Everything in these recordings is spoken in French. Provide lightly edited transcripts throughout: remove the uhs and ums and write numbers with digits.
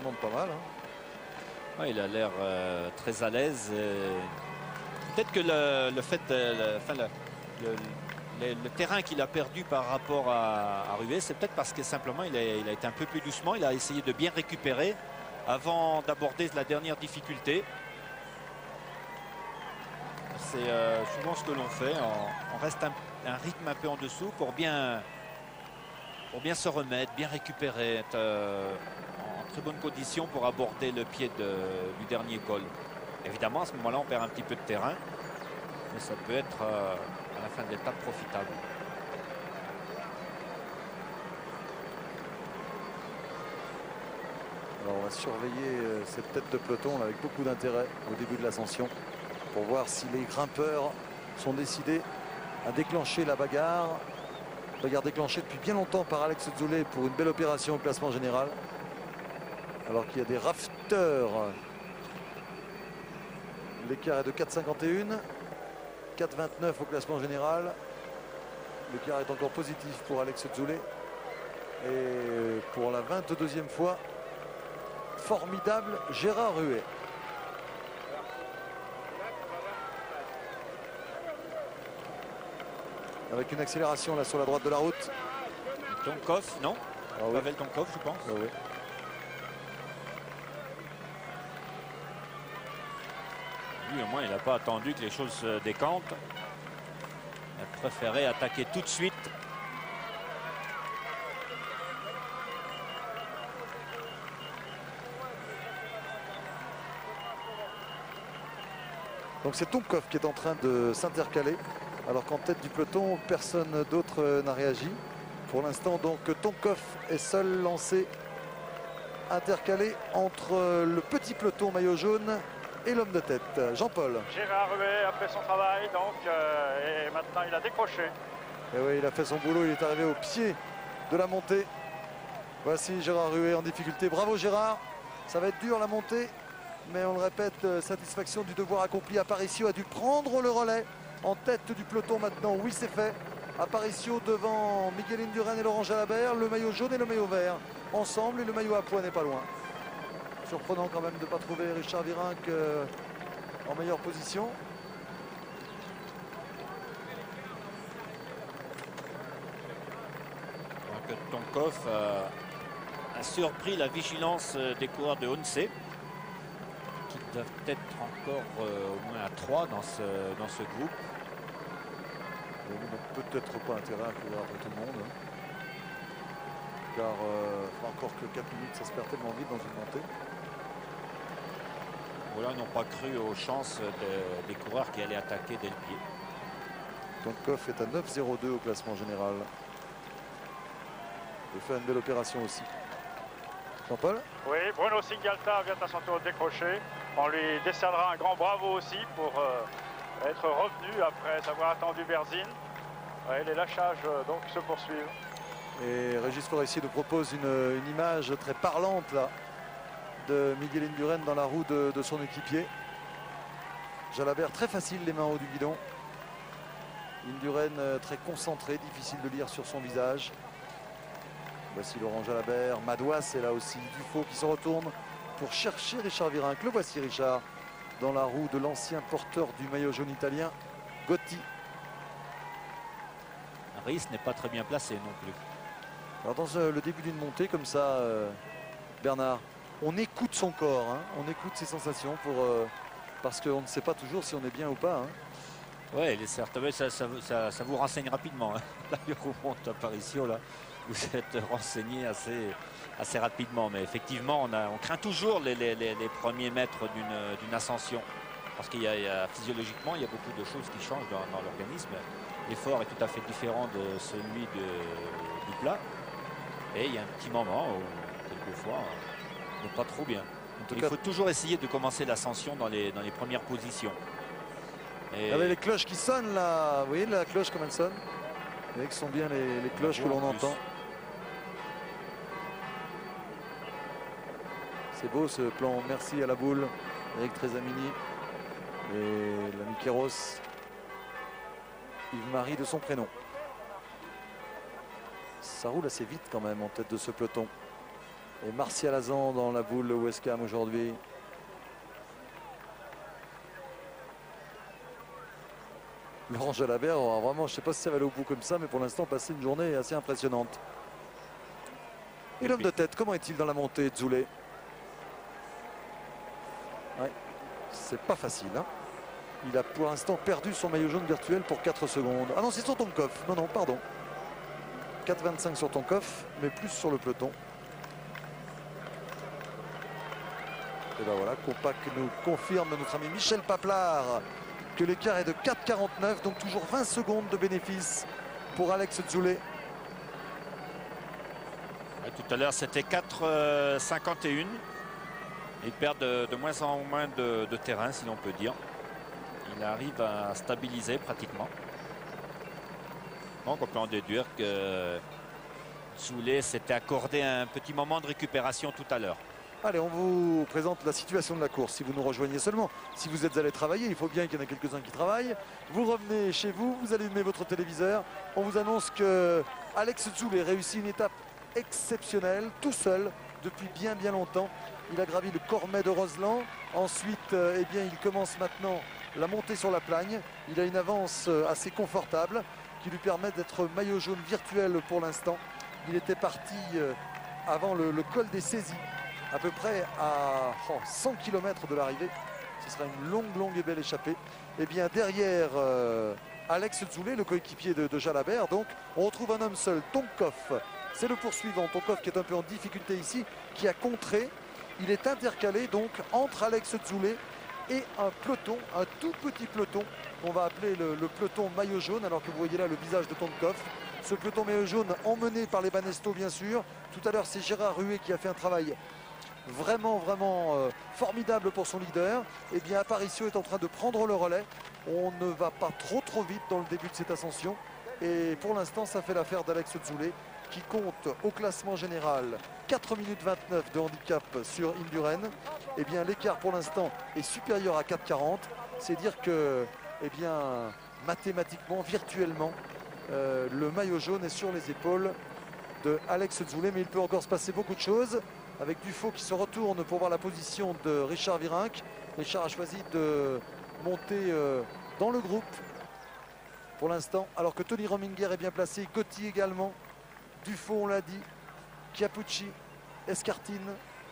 demande pas mal. Ouais, il a l'air très à l'aise. Peut-être que le fait, le terrain qu'il a perdu par rapport à Ruet, c'est peut-être parce que simplement il a été un peu plus doucement. Il a essayé de bien récupérer avant d'aborder la dernière difficulté. C'est souvent ce que l'on fait. On reste un rythme un peu en dessous pour bien se remettre, bien récupérer, être en très bonne condition pour aborder le pied du dernier col. Évidemment, à ce moment-là, on perd un petit peu de terrain, mais ça peut être à la fin de l'étape profitable. Alors on va surveiller cette tête de peloton là, avec beaucoup d'intérêt au début de l'ascension pour voir si les grimpeurs sont décidés à déclencher la bagarre. Bagarre déclenchée depuis bien longtemps par Alex Zoulet pour une belle opération au classement général. Alors qu'il y a des rafters. L'écart est de 4,51. 4,29 au classement général. L'écart est encore positif pour Alex Zoulet. Et pour la 22e fois, formidable Gérard Ruet. Avec une accélération là sur la droite de la route. Tonkov, non? Ah oui. Pavel Tonkov, je pense. Ah oui. Lui, au moins, il n'a pas attendu que les choses se décantent. Il a préféré attaquer tout de suite. Donc c'est Tonkov qui est en train de s'intercaler. Alors qu'en tête du peloton, personne d'autre n'a réagi. Pour l'instant, donc Tonkov est seul lancé, intercalé entre le petit peloton maillot jaune et l'homme de tête, Jean-Paul. Gérard Ruet a fait son travail, donc, et maintenant il a décroché. Et oui, il a fait son boulot, il est arrivé au pied de la montée. Voici Gérard Ruet en difficulté. Bravo Gérard, ça va être dur la montée, mais on le répète, satisfaction du devoir accompli. Aparicio a dû prendre le relais en tête du peloton maintenant. Oui, c'est fait. Aparicio devant Miguel Indurain et Laurent Jalabert, le maillot jaune et le maillot vert ensemble, et le maillot à pois n'est pas loin. Surprenant quand même de ne pas trouver Richard Virenque en meilleure position. Donc Tonkov a surpris la vigilance des coureurs de Honsey, qui doivent être encore au moins à 3 dans ce groupe. Peut-être pas intérêt à courir après tout le monde. Car encore que 4 minutes, ça se perd tellement vite dans une montée. Voilà, ils n'ont pas cru aux chances des coureurs qui allaient attaquer dès le pied. Tonkov est à 9,02 au classement général. Il fait une belle opération aussi. Jean-Paul? Oui, Bruno Singalta vient à son tour de décrocher. On lui décernera un grand bravo aussi pour être revenu après avoir attendu Berzine. Ouais, les lâchages donc se poursuivent. Et Régis Forestier nous propose une image très parlante là, de Miguel Indurain dans la roue de son équipier. Jalabert très facile, les mains en haut du guidon. Indurain très concentré, difficile de lire sur son visage. Voici Laurent Jalabert, Madouas est là aussi, Dufaux qui se retourne pour chercher Richard Virenque. Le voici Richard dans la roue de l'ancien porteur du maillot jaune italien, Gotti. Rhys n'est pas très bien placé non plus. Alors dans le début d'une montée comme ça, Bernard, on écoute son corps, hein, on écoute ses sensations parce qu'on ne sait pas toujours si on est bien ou pas. Hein. Oui, certainement, ça vous renseigne rapidement. Hein. Là, il remonte Aparicio, là. Vous êtes renseigné assez rapidement. Mais effectivement, on craint toujours les premiers mètres d'une ascension. Parce qu'il y a physiologiquement, il y a beaucoup de choses qui changent dans l'organisme. L'effort est tout à fait différent de celui du plat. Et il y a un petit moment où, quelquefois, on n'est pas trop bien. Il faut toujours essayer de commencer l'ascension dans les premières positions. Et... Regardez les cloches qui sonnent là. Vous voyez la cloche comme elle sonne? Vous voyez que ce sont bien les cloches que l'on entend. C'est beau ce plan. Merci à la boule. Eric Tresamini et l'ami Kéros. Yves-Marie de son prénom. Ça roule assez vite quand même en tête de ce peloton. Et Martial Azan dans la boule West Ham aujourd'hui. Laurent Jalabert aura vraiment, je ne sais pas si ça va aller au bout comme ça, mais pour l'instant passé une journée assez impressionnante. Et l'homme de tête, comment est-il dans la montée, Zoulé? Ouais, c'est pas facile. Hein. Il a pour l'instant perdu son maillot jaune virtuel pour 4 secondes. Ah non, c'est sur Tonkov. Non, non, pardon. 4,25 sur Tonkov, mais plus sur le peloton. Et ben voilà, Compact nous confirme, notre ami Michel Paplard, que l'écart est de 4,49, donc toujours 20 secondes de bénéfice pour Alex Zoulé. Tout à l'heure, c'était 4,51. Il perd de moins en moins de terrain, si l'on peut dire. Il arrive à stabiliser pratiquement. Donc on peut en déduire que Zoulé s'était accordé un petit moment de récupération tout à l'heure. Allez, on vous présente la situation de la course. Si vous nous rejoignez seulement, si vous êtes allé travailler, il faut bien qu'il y en ait quelques-uns qui travaillent. Vous revenez chez vous, vous allumez votre téléviseur. On vous annonce que Alex Zoulé réussit une étape exceptionnelle, tout seul, depuis bien longtemps. Il a gravi le Cormet de Roseland. Ensuite, eh bien, il commence maintenant la montée sur la Plagne. Il a une avance assez confortable qui lui permet d'être maillot jaune virtuel pour l'instant. Il était parti avant le col des Saisies, à peu près à 100 km de l'arrivée. Ce sera une longue et belle échappée. Et bien derrière Alex Zoulé, le coéquipier de Jalabert, donc on retrouve un homme seul, Tonkov. C'est le poursuivant, Tonkov, qui est un peu en difficulté ici, qui a contré. Il est intercalé donc entre Alex Zoulé et un peloton, un tout petit peloton qu'on va appeler le peloton maillot jaune, alors que vous voyez là le visage de Tonkov. Ce peloton maillot jaune emmené par les Banesto bien sûr. Tout à l'heure c'est Gérard Ruet qui a fait un travail vraiment formidable pour son leader. Et bien Aparicio est en train de prendre le relais. On ne va pas trop vite dans le début de cette ascension. Et pour l'instant ça fait l'affaire d'Alex Zoulé, qui compte au classement général 4 minutes 29 de handicap sur Indurain. Et bien l'écart pour l'instant est supérieur à 4,40. C'est dire que, eh bien, mathématiquement, virtuellement, le maillot jaune est sur les épaules de Alex Zoulé, mais il peut encore se passer beaucoup de choses, avec Dufaux qui se retourne pour voir la position de Richard Virenque. Richard a choisi de monter dans le groupe pour l'instant, alors que Tony Rominger est bien placé, Gotti également, Dufaux on l'a dit, Chiappucci, Escartine.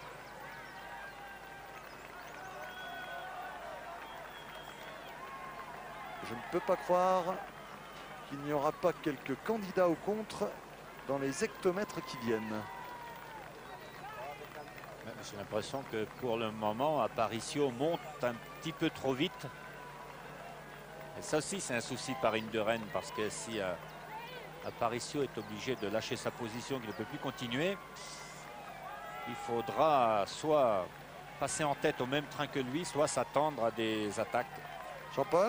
Je ne peux pas croire qu'il n'y aura pas quelques candidats au contre dans les hectomètres qui viennent. J'ai l'impression que pour le moment, Aparicio monte un petit peu trop vite. Et ça aussi, c'est un souci par Indurain, parce que si Aparicio est obligé de lâcher sa position, qu'il ne peut plus continuer, il faudra soit passer en tête au même train que lui, soit s'attendre à des attaques. Jean-Paul?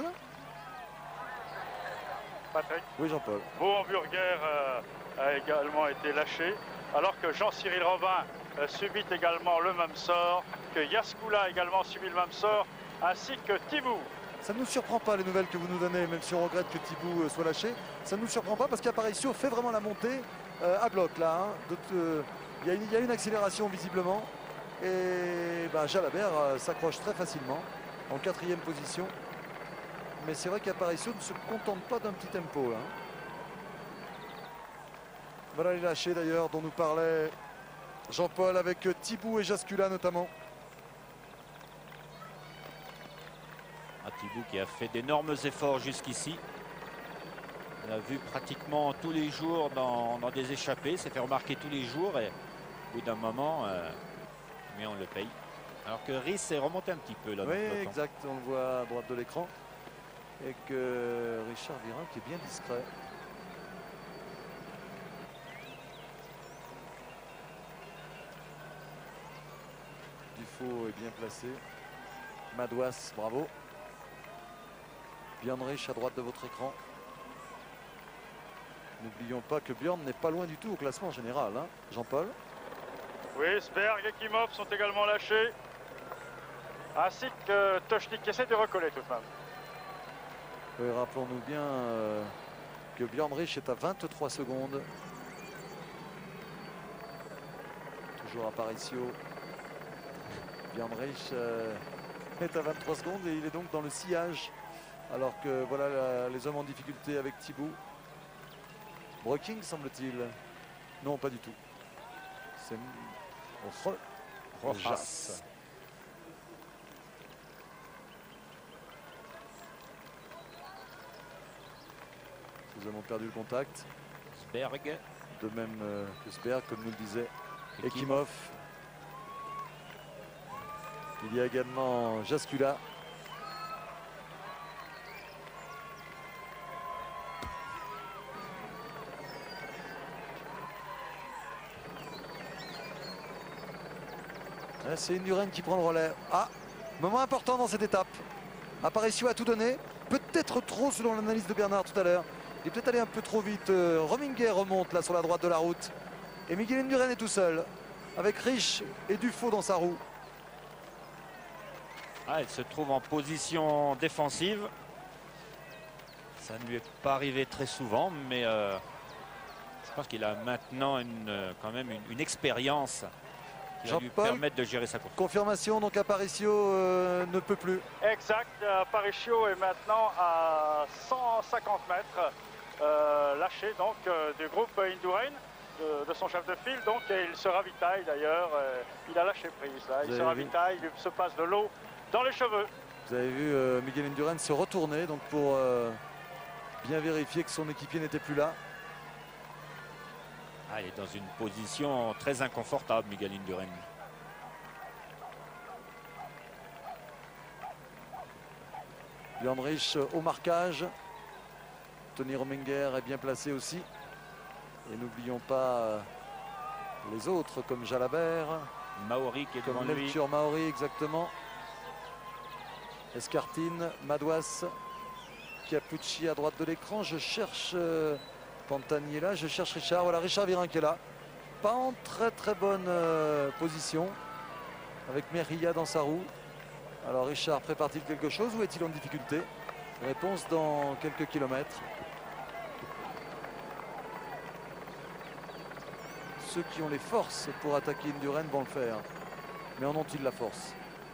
Patrick. Oui, Jean-Paul. Beau Hamburger a également été lâché, alors que Jean-Cyril Robin subit également le même sort, que Yaskoula a également subi le même sort, ainsi que Thibou. Ça ne nous surprend pas les nouvelles que vous nous donnez, même si on regrette que Thibou soit lâché. Ça ne nous surprend pas parce qu'Aparicio fait vraiment la montée à bloc là. Il y a une accélération visiblement. Et Jalabert s'accroche très facilement en 4e position. Mais c'est vrai qu'Aparicio ne se contente pas d'un petit tempo là. Voilà les lâchés d'ailleurs dont nous parlait Jean-Paul, avec Thibou et Jaskula notamment. Thibou qui a fait d'énormes efforts jusqu'ici. On l'a vu pratiquement tous les jours dans des échappées, s'est fait remarquer tous les jours et au bout d'un moment, mais on le paye. Alors que Rhys est remonté un petit peu là. Oui, exact, on le voit à droite de l'écran. Et que Richard Virenque est bien discret. Dufaux est bien placé. Madouas, bravo. Björn Rich à droite de votre écran. N'oublions pas que Björn n'est pas loin du tout au classement général, hein, Jean-Paul. Oui, Sberg et Kimov sont également lâchés, ainsi que Toshnik qui essaie de recoller tout de même. Oui, rappelons-nous bien que Björn Rich est à 23 secondes. toujours Aparicio. Björnrich est à 23 secondes et il est donc dans le sillage. Alors que voilà les hommes en difficulté avec Thibaut. Breaking semble-t-il. Non, pas du tout. C'est Rojas. Nous avons perdu le contact. Sberg. De même que Sberg, comme nous le disait Ekimov. Il y a également Jaskula. C'est Indurain qui prend le relais. Ah, moment important dans cette étape. Aparicio a tout donné. Peut-être trop selon l'analyse de Bernard tout à l'heure. Il est peut-être allé un peu trop vite. Rominger remonte là sur la droite de la route. Et Miguel Indurain est tout seul. Avec Rich et Dufaux dans sa roue. Ah, il se trouve en position défensive. Ça ne lui est pas arrivé très souvent, mais je pense qu'il a maintenant quand même une expérience qui va lui permettre de gérer sa course. Confirmation, donc Aparicio ne peut plus. Exact, Aparicio est maintenant à 150 mètres, lâché donc du groupe Indurain, de son chef de file. Donc et il se ravitaille d'ailleurs, il a lâché prise là, il se ravitaille, il se passe de l'eau dans les cheveux. Vous avez vu Miguel Indurain se retourner donc pour bien vérifier que son équipier n'était plus là. Ah, il est dans une position très inconfortable, Miguel Indurain. Björnrich au marquage. Tony Rominger est bien placé aussi. Et n'oublions pas les autres comme Jalabert. Maori qui est devant lui. Comme Melchior Maori, exactement. Escartine, Madouas, Capucci à droite de l'écran. Je cherche Pantani est là, je cherche Richard. Voilà, Richard Virin qui est là. Pas en très bonne position. Avec Merilla dans sa roue. Alors Richard prépare-t-il quelque chose ou est-il en difficulté? Réponse dans quelques kilomètres. Ceux qui ont les forces pour attaquer Indurain vont le faire. Mais en ont-ils la force?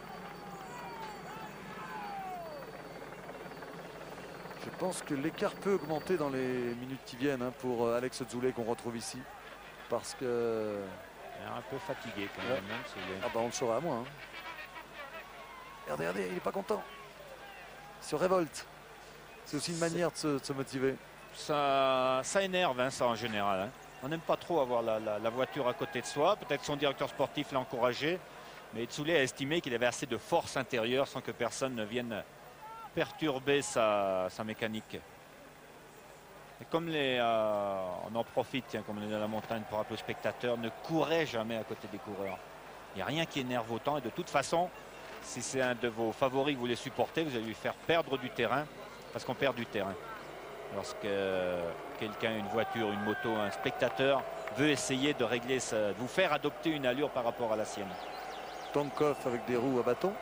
Je pense que l'écart peut augmenter dans les minutes qui viennent pour Alex Zoulet qu'on retrouve ici. Parce que... Il est un peu fatigué quand même. Ah bah on le saura à moi. Regardez, il n'est pas content. Il se révolte. C'est aussi une manière de se motiver. Ça énerve ça en général. On n'aime pas trop avoir la voiture à côté de soi. Peut-être son directeur sportif l'a encouragé. Mais Zoulet a estimé qu'il avait assez de force intérieure sans que personne ne vienne perturber sa mécanique. Et comme on en profite, tiens, comme on est dans la montagne pour rappeler aux spectateurs, ne courez jamais à côté des coureurs. Il n'y a rien qui énerve autant. Et de toute façon, si c'est un de vos favoris que vous les supportez, vous allez lui faire perdre du terrain, parce qu'on perd du terrain. Lorsque quelqu'un, une voiture, une moto, un spectateur veut essayer de régler, de vous faire adopter une allure par rapport à la sienne. Tonkov avec des roues à bâton,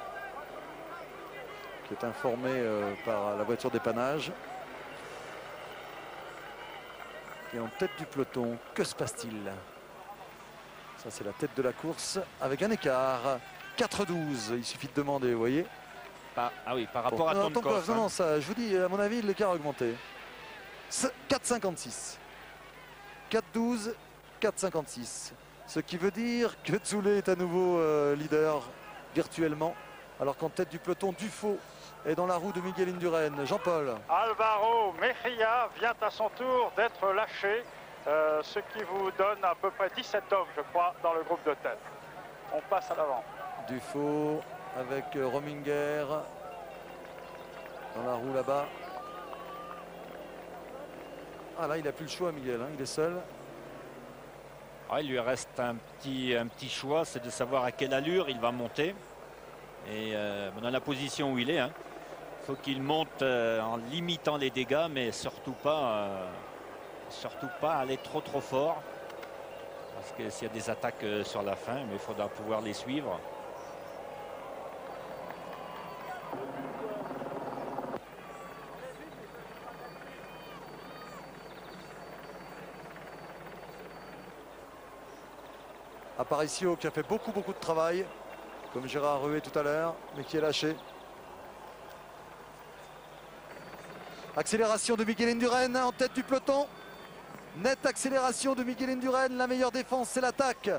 qui est informé par la voiture dépannage. Et en tête du peloton, que se passe-t-il? Ça c'est la tête de la course avec un écart. 4-12, il suffit de demander, vous voyez. Ah oui, par rapport à Tonkov. Non, ça, je vous dis, à mon avis, l'écart a augmenté. 4-56. 4-12, 4-56. Ce qui veut dire que Zoulet est à nouveau leader virtuellement. Alors qu'en tête du peloton, Dufaux est dans la roue de Miguel Indurain. Jean-Paul. Alvaro Mejia vient à son tour d'être lâché. Ce qui vous donne à peu près 17 hommes, je crois, dans le groupe de tête. On passe à l'avant. Dufaux avec Rominger dans la roue là-bas. Ah là, il n'a plus le choix, Miguel, il est seul. Ah, il lui reste un petit choix, c'est de savoir à quelle allure il va monter. Et dans la position où il est, il faut qu'il monte en limitant les dégâts, mais surtout pas aller trop fort. Parce que s'il y a des attaques sur la fin, mais il faudra pouvoir les suivre. Aparicio qui a fait beaucoup de travail, comme Gérard Ruet tout à l'heure, mais qui est lâché. Accélération de Miguel Indurain en tête du peloton. Nette accélération de Miguel Indurain. La meilleure défense, c'est l'attaque.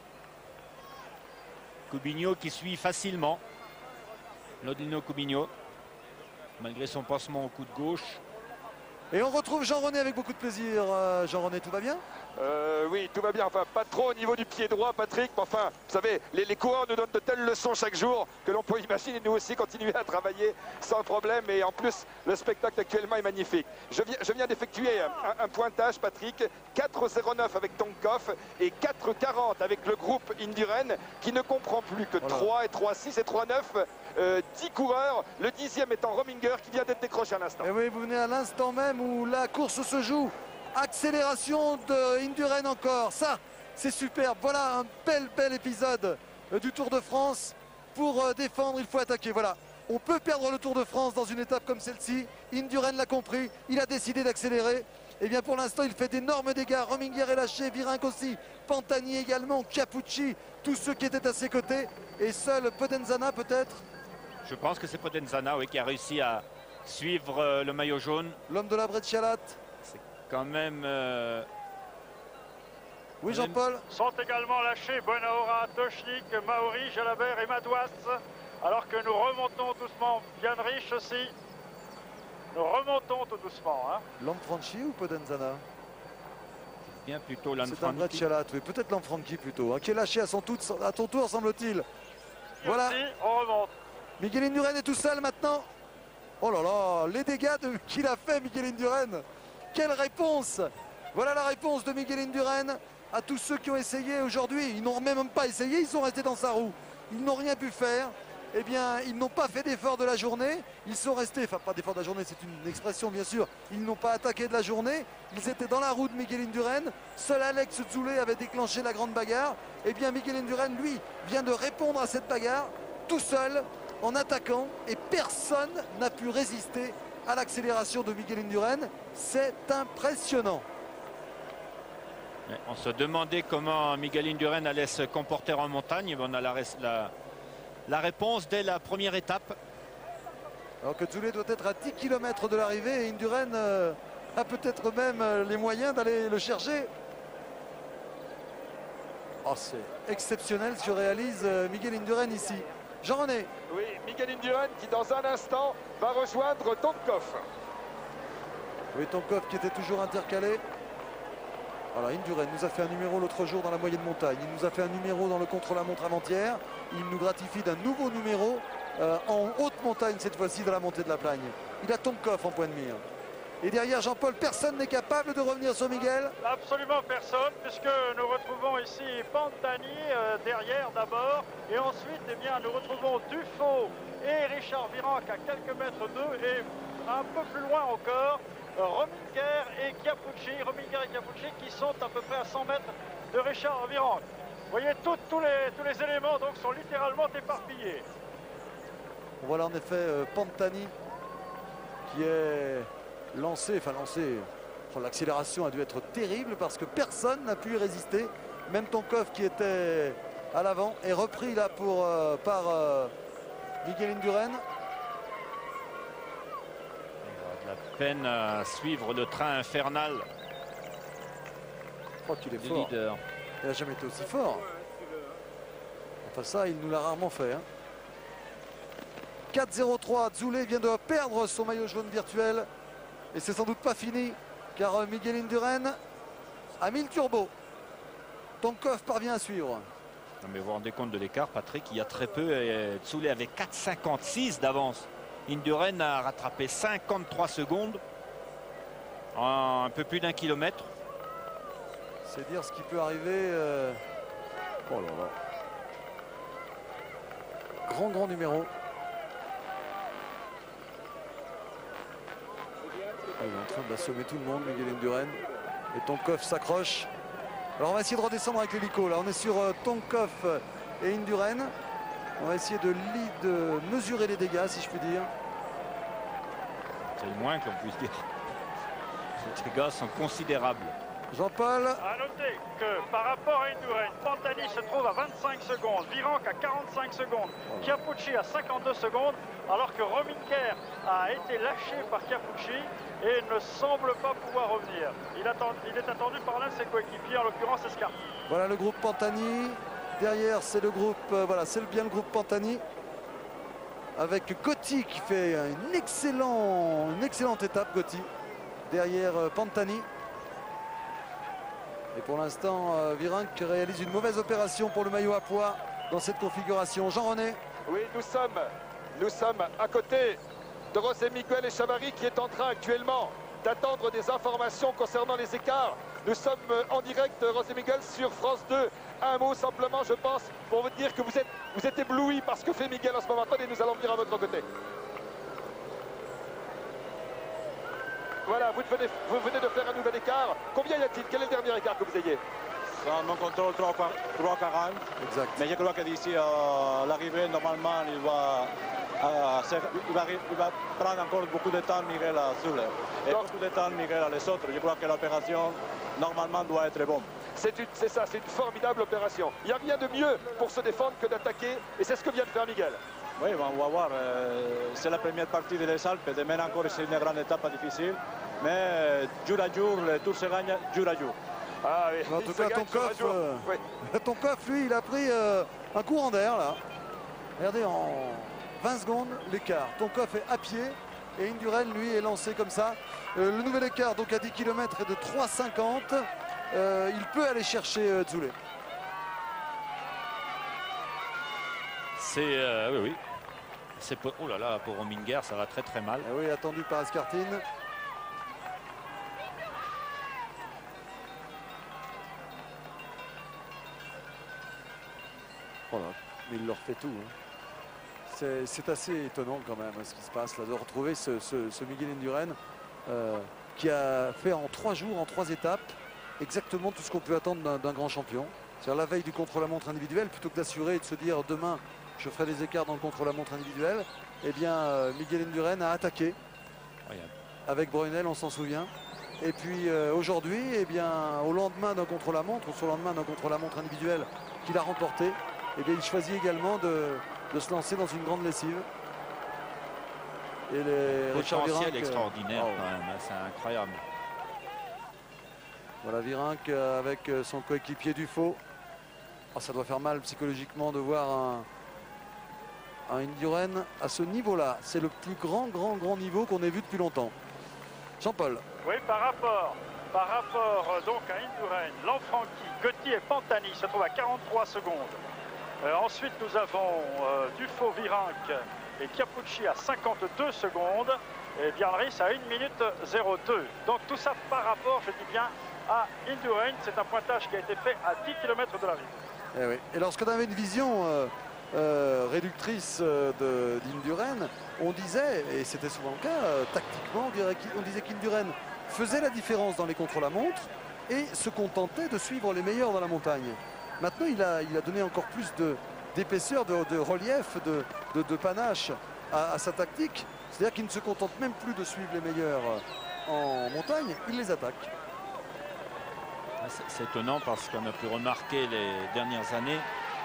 Cubinho qui suit facilement. Lodino Cubinho, malgré son pansement au coup de gauche. Et on retrouve Jean-René avec beaucoup de plaisir. Jean-René, tout va bien? Oui, tout va bien. Enfin, pas trop au niveau du pied droit, Patrick. Mais enfin, vous savez, les coureurs nous donnent de telles leçons chaque jour que l'on peut imaginer nous aussi continuer à travailler sans problème. Et en plus, le spectacle actuellement est magnifique. Je viens d'effectuer un pointage, Patrick. 4,09 avec Tonkov et 4,40 avec le groupe Indurain qui ne comprend plus que 3 et 3,6 et 3,9. 10 coureurs, le 10e étant Rominger qui vient d'être décroché à l'instant. Et oui, vous venez à l'instant même où la course se joue. Accélération de Indurain encore, ça c'est superbe. Voilà un bel épisode du Tour de France. Pour défendre, il faut attaquer. Voilà, on peut perdre le Tour de France dans une étape comme celle-ci. Indurain l'a compris, il a décidé d'accélérer. Et bien pour l'instant il fait d'énormes dégâts. Rominger est lâché, Virenque aussi, Pantani également, Capucci, tous ceux qui étaient à ses côtés. Et seul Podenzana peut-être. Je pense que c'est Podenzana, oui, qui a réussi à suivre le maillot jaune. L'homme de la Breccialat. Quand même... Oui, Jean-Paul. Sont également lâchés Bonaora, Tochnik, Maori, Jalabert et Madouas. Alors que nous remontons doucement. Bianrich aussi. Nous remontons tout doucement. Hein. Lanfranchi ou Podenzana? Bien plutôt C'est un Lanfranchi. Breccialat, oui, peut-être Lanfranchi plutôt, hein, qui est lâché à son tour, semble-t-il. Voilà. Aussi, on remonte. Miguel Indurain est tout seul maintenant. Oh là là, les dégâts qu'il a fait, Miguel Indurain. Quelle réponse! Voilà la réponse de Miguel Indurain à tous ceux qui ont essayé aujourd'hui. Ils n'ont même pas essayé, ils sont restés dans sa roue. Ils n'ont rien pu faire. Eh bien, ils n'ont pas fait d'effort de la journée. Ils sont restés, enfin pas d'effort de la journée, c'est une expression bien sûr. Ils n'ont pas attaqué de la journée. Ils étaient dans la roue de Miguel Indurain. Seul Alex Zoulet avait déclenché la grande bagarre. Eh bien, Miguel Indurain, lui, vient de répondre à cette bagarre tout seul en attaquant. Et personne n'a pu résister à l'accélération de Miguel Indurain. C'est impressionnant. On se demandait comment Miguel Indurain allait se comporter en montagne. On a la réponse dès la première étape. Alors que Zoulet doit être à 10 km de l'arrivée et Indurain a peut-être même les moyens d'aller le chercher. Oh, c'est exceptionnel ce que réalise Miguel Indurain ici. Jean-René. Oui, Miguel Indurain qui dans un instant va rejoindre Tonkov. Oui, Tonkov qui était toujours intercalé. Voilà, Indurain nous a fait un numéro l'autre jour dans la moyenne montagne. Il nous a fait un numéro dans le contre-la-montre avant-hier. Il nous gratifie d'un nouveau numéro en haute montagne cette fois-ci dans la montée de la Plagne. Il a Tonkov en point de mire. Et derrière Jean-Paul, personne n'est capable de revenir sur Miguel. Absolument personne, puisque nous retrouvons ici Pantani derrière d'abord. Et ensuite, eh bien, nous retrouvons Dufaux et Richard Virenque à quelques mètres d'eux. Et un peu plus loin encore, Rominger et Capucci. Rominger et Capucci qui sont à peu près à 100 mètres de Richard Virenque. Vous voyez, tous les éléments donc, sont littéralement éparpillés. Voilà en effet Pantani qui est lancé. Oh, l'accélération a dû être terrible parce que personne n'a pu y résister. Même Tonkov qui était à l'avant est repris là par Miguel Indurain. De la peine à suivre le train infernal. Je crois qu'il est du fort. leader. Il n'a jamais été aussi fort. Enfin ça, il nous l'a rarement fait. Hein. 4-0-3, Zoulet vient de perdre son maillot jaune virtuel. Et c'est sans doute pas fini, car Miguel Indurain a mis le turbo. Tonkov parvient à suivre. Non, mais vous vous rendez compte de l'écart, Patrick, il y a très peu. Zoulet avait 4,56 d'avance. Indurain a rattrapé 53 secondes en un peu plus d'1 kilomètre. C'est dire ce qui peut arriver. Oh là là. Grand numéro. Il est en train d'assommer tout le monde, Miguel Indurain. Et Tonkov s'accroche. Alors on va essayer de redescendre avec l'hélico. Là on est sur Tonkov et Indurain. On va essayer de mesurer les dégâts, si je puis dire. C'est le moins qu'on puisse dire. Les dégâts sont considérables. Jean-Paul. À noter que par rapport à Indurain, Pantani se trouve à 25 secondes, Virenque à 45 secondes, Chiappucci à 52 secondes, alors que Rominger a été lâché par Chiappucci et ne semble pas pouvoir revenir. Il est attendu par l'un de ses coéquipiers, en l'occurrence Escarpine. Voilà le groupe Pantani. Derrière, c'est le groupe, voilà, c'est bien le groupe Pantani. Avec Gotti qui fait une excellente étape, Gotti. Derrière Pantani. Et pour l'instant, Virenque réalise une mauvaise opération pour le maillot à pois dans cette configuration. Jean-René. Oui, nous sommes à côté de José Miguel Echavarri qui est en train actuellement d'attendre des informations concernant les écarts. Nous sommes en direct, José Miguel, sur France 2. Un mot simplement, je pense, pour vous dire que vous êtes ébloui par ce que fait Miguel en ce moment. Attendez, nous allons venir à votre côté. Voilà, vous venez de faire un nouvel écart. Combien y a-t-il? Quel est le dernier écart que vous ayez? On contrôle 3,40. Exact. Mais je crois que d'ici à l'arrivée, normalement, il va prendre encore beaucoup de temps, Miguel, à Zule. Et beaucoup de temps, Miguel, à les autres. Je crois que l'opération, normalement, doit être bonne. C'est ça, c'est une formidable opération. Il n'y a rien de mieux pour se défendre que d'attaquer. Et c'est ce que vient de faire Miguel. Oui, on va voir. C'est la première partie des Alpes. Demain encore, c'est une grande étape difficile. Mais jour à jour, le tour se gagne jour à jour. Ah oui. En tout cas, Tonkov, lui, il a pris un courant d'air là. Regardez, en 20 secondes, l'écart. Tonkov est à pied et Indurain, lui, est lancé comme ça. Le nouvel écart, donc à 10 km, est de 3,50. Il peut aller chercher Zule. C'est oui. C'est oh là là, pour Rominger, ça va très très mal. Et oui, attendu par Escartine. Voilà, mais il leur fait tout. Hein. C'est assez étonnant quand même ce qui se passe là, de retrouver ce Miguel Indurain qui a fait en 3 jours, en 3 étapes, exactement tout ce qu'on peut attendre d'un grand champion. C'est-à-dire la veille du contre-la-montre individuel, plutôt que d'assurer et de se dire demain je ferai des écarts dans le contre-la-montre individuel, eh bien Miguel Indurain a attaqué avec Brunel, on s'en souvient. Et puis aujourd'hui, eh bien, au lendemain d'un contre-la-montre, ou sur le lendemain d'un contre-la-montre individuel qu'il a remporté, eh bien, il choisit également de se lancer dans une grande lessive. Et les potentiel extraordinaire quand même, c'est incroyable. Voilà Virenque avec son coéquipier Dufaux. Oh, ça doit faire mal psychologiquement de voir un Indurain à ce niveau-là. C'est le plus grand niveau qu'on ait vu depuis longtemps. Jean-Paul. Oui, par rapport donc à Indurain, Lanfranchi, Gotti et Pantani se trouvent à 43 secondes. Ensuite, nous avons Dufaux, Virenque et Chiappucci à 52 secondes. Et Bjarnris à 1 minute 02. Donc tout ça par rapport, je dis bien, à Indurain. C'est un pointage qui a été fait à 10 km de la ville. Et, oui. Et lorsqu'on avait une vision réductrice d'Indurain, on disait, et c'était souvent le cas, tactiquement, on disait qu'Indurain faisait la différence dans les contre-la-montre et se contentait de suivre les meilleurs dans la montagne. Maintenant, il a donné encore plus d'épaisseur, de relief, de panache à sa tactique. C'est-à-dire qu'il ne se contente même plus de suivre les meilleurs en montagne, il les attaque. C'est étonnant parce qu'on a pu remarquer les dernières années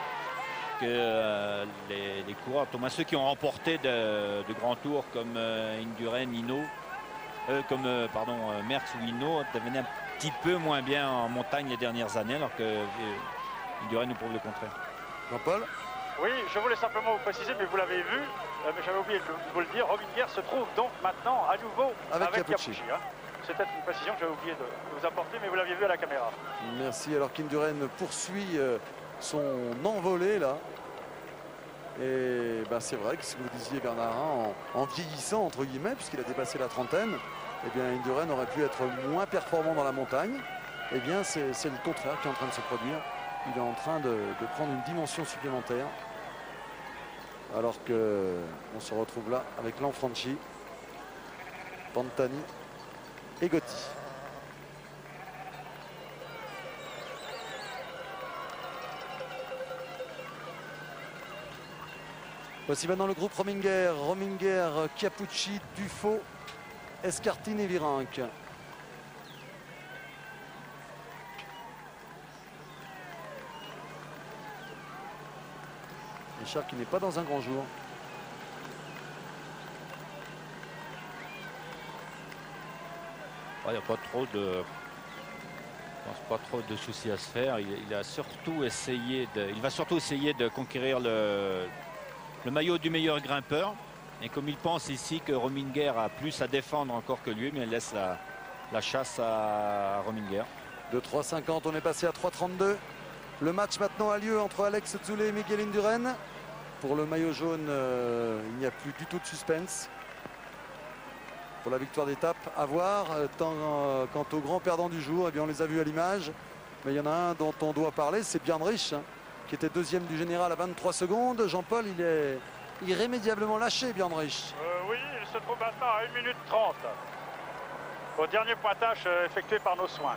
que les coureurs, ceux qui ont remporté de grands tours comme Indurain, Merckx ou Hinault, devenaient un petit peu moins bien en montagne les dernières années, alors que Indurain nous prouve le contraire. Jean-Paul. Oui, je voulais simplement vous préciser, mais vous l'avez vu, mais j'avais oublié de vous le dire, Rominger se trouve donc maintenant à nouveau avec Chiappucci. C'était une précision que j'avais oublié de vous apporter, mais vous l'aviez vu à la caméra. Merci, alors qu'Indurain poursuit son envolée là. Et ben, c'est vrai que ce que vous disiez Bernard, en vieillissant entre guillemets, puisqu'il a dépassé la trentaine, eh bien Indurain aurait pu être moins performant dans la montagne. Eh bien c'est le contraire qui est en train de se produire. Il est en train de prendre une dimension supplémentaire. Alors qu'on se retrouve là avec Lanfranchi, Pantani et Gotti. Voici maintenant le groupe Rominger, Chiappucci, Dufaux, Escartine et Virenque. Richard qui n'est pas dans un grand jour. Il n'y a pas trop de... Je pense pas trop de soucis à se faire. Il a surtout essayé il va surtout essayer de conquérir le maillot du meilleur grimpeur. Et comme il pense ici que Rominger a plus à défendre encore que lui, mais il laisse la chasse à Rominger. De 3,50, on est passé à 3,32. Le match maintenant a lieu entre Alex Zoulet et Miguel Indurain. Pour le maillot jaune, il n'y a plus du tout de suspense. Pour la victoire d'étape, à voir. Quant aux grands perdants du jour, eh bien on les a vus à l'image. Mais il y en a un dont on doit parler, c'est Björn Rich, qui était deuxième du général à 23 secondes. Jean-Paul, il est irrémédiablement lâché, Björn Rich. Oui, il se trouve maintenant à 1 minute 30. Au dernier pointage effectué par nos soins.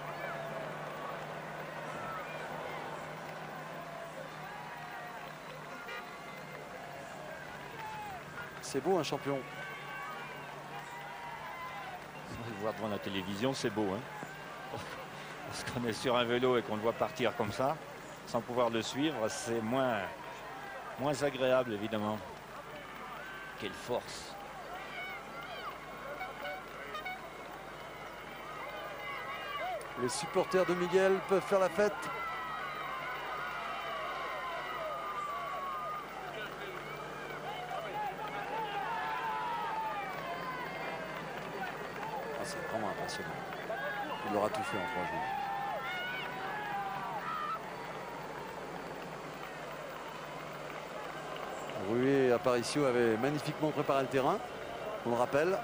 C'est beau, un champion. Le voir devant la télévision, c'est beau. Parce qu'on est sur un vélo et qu'on le voit partir comme ça, sans pouvoir le suivre, c'est moins agréable, évidemment. Quelle force! Les supporters de Miguel peuvent faire la fête. C'est vraiment impressionnant. Il aura tout fait en 3 jours. Rué et Aparicio avaient magnifiquement préparé le terrain, on le rappelle.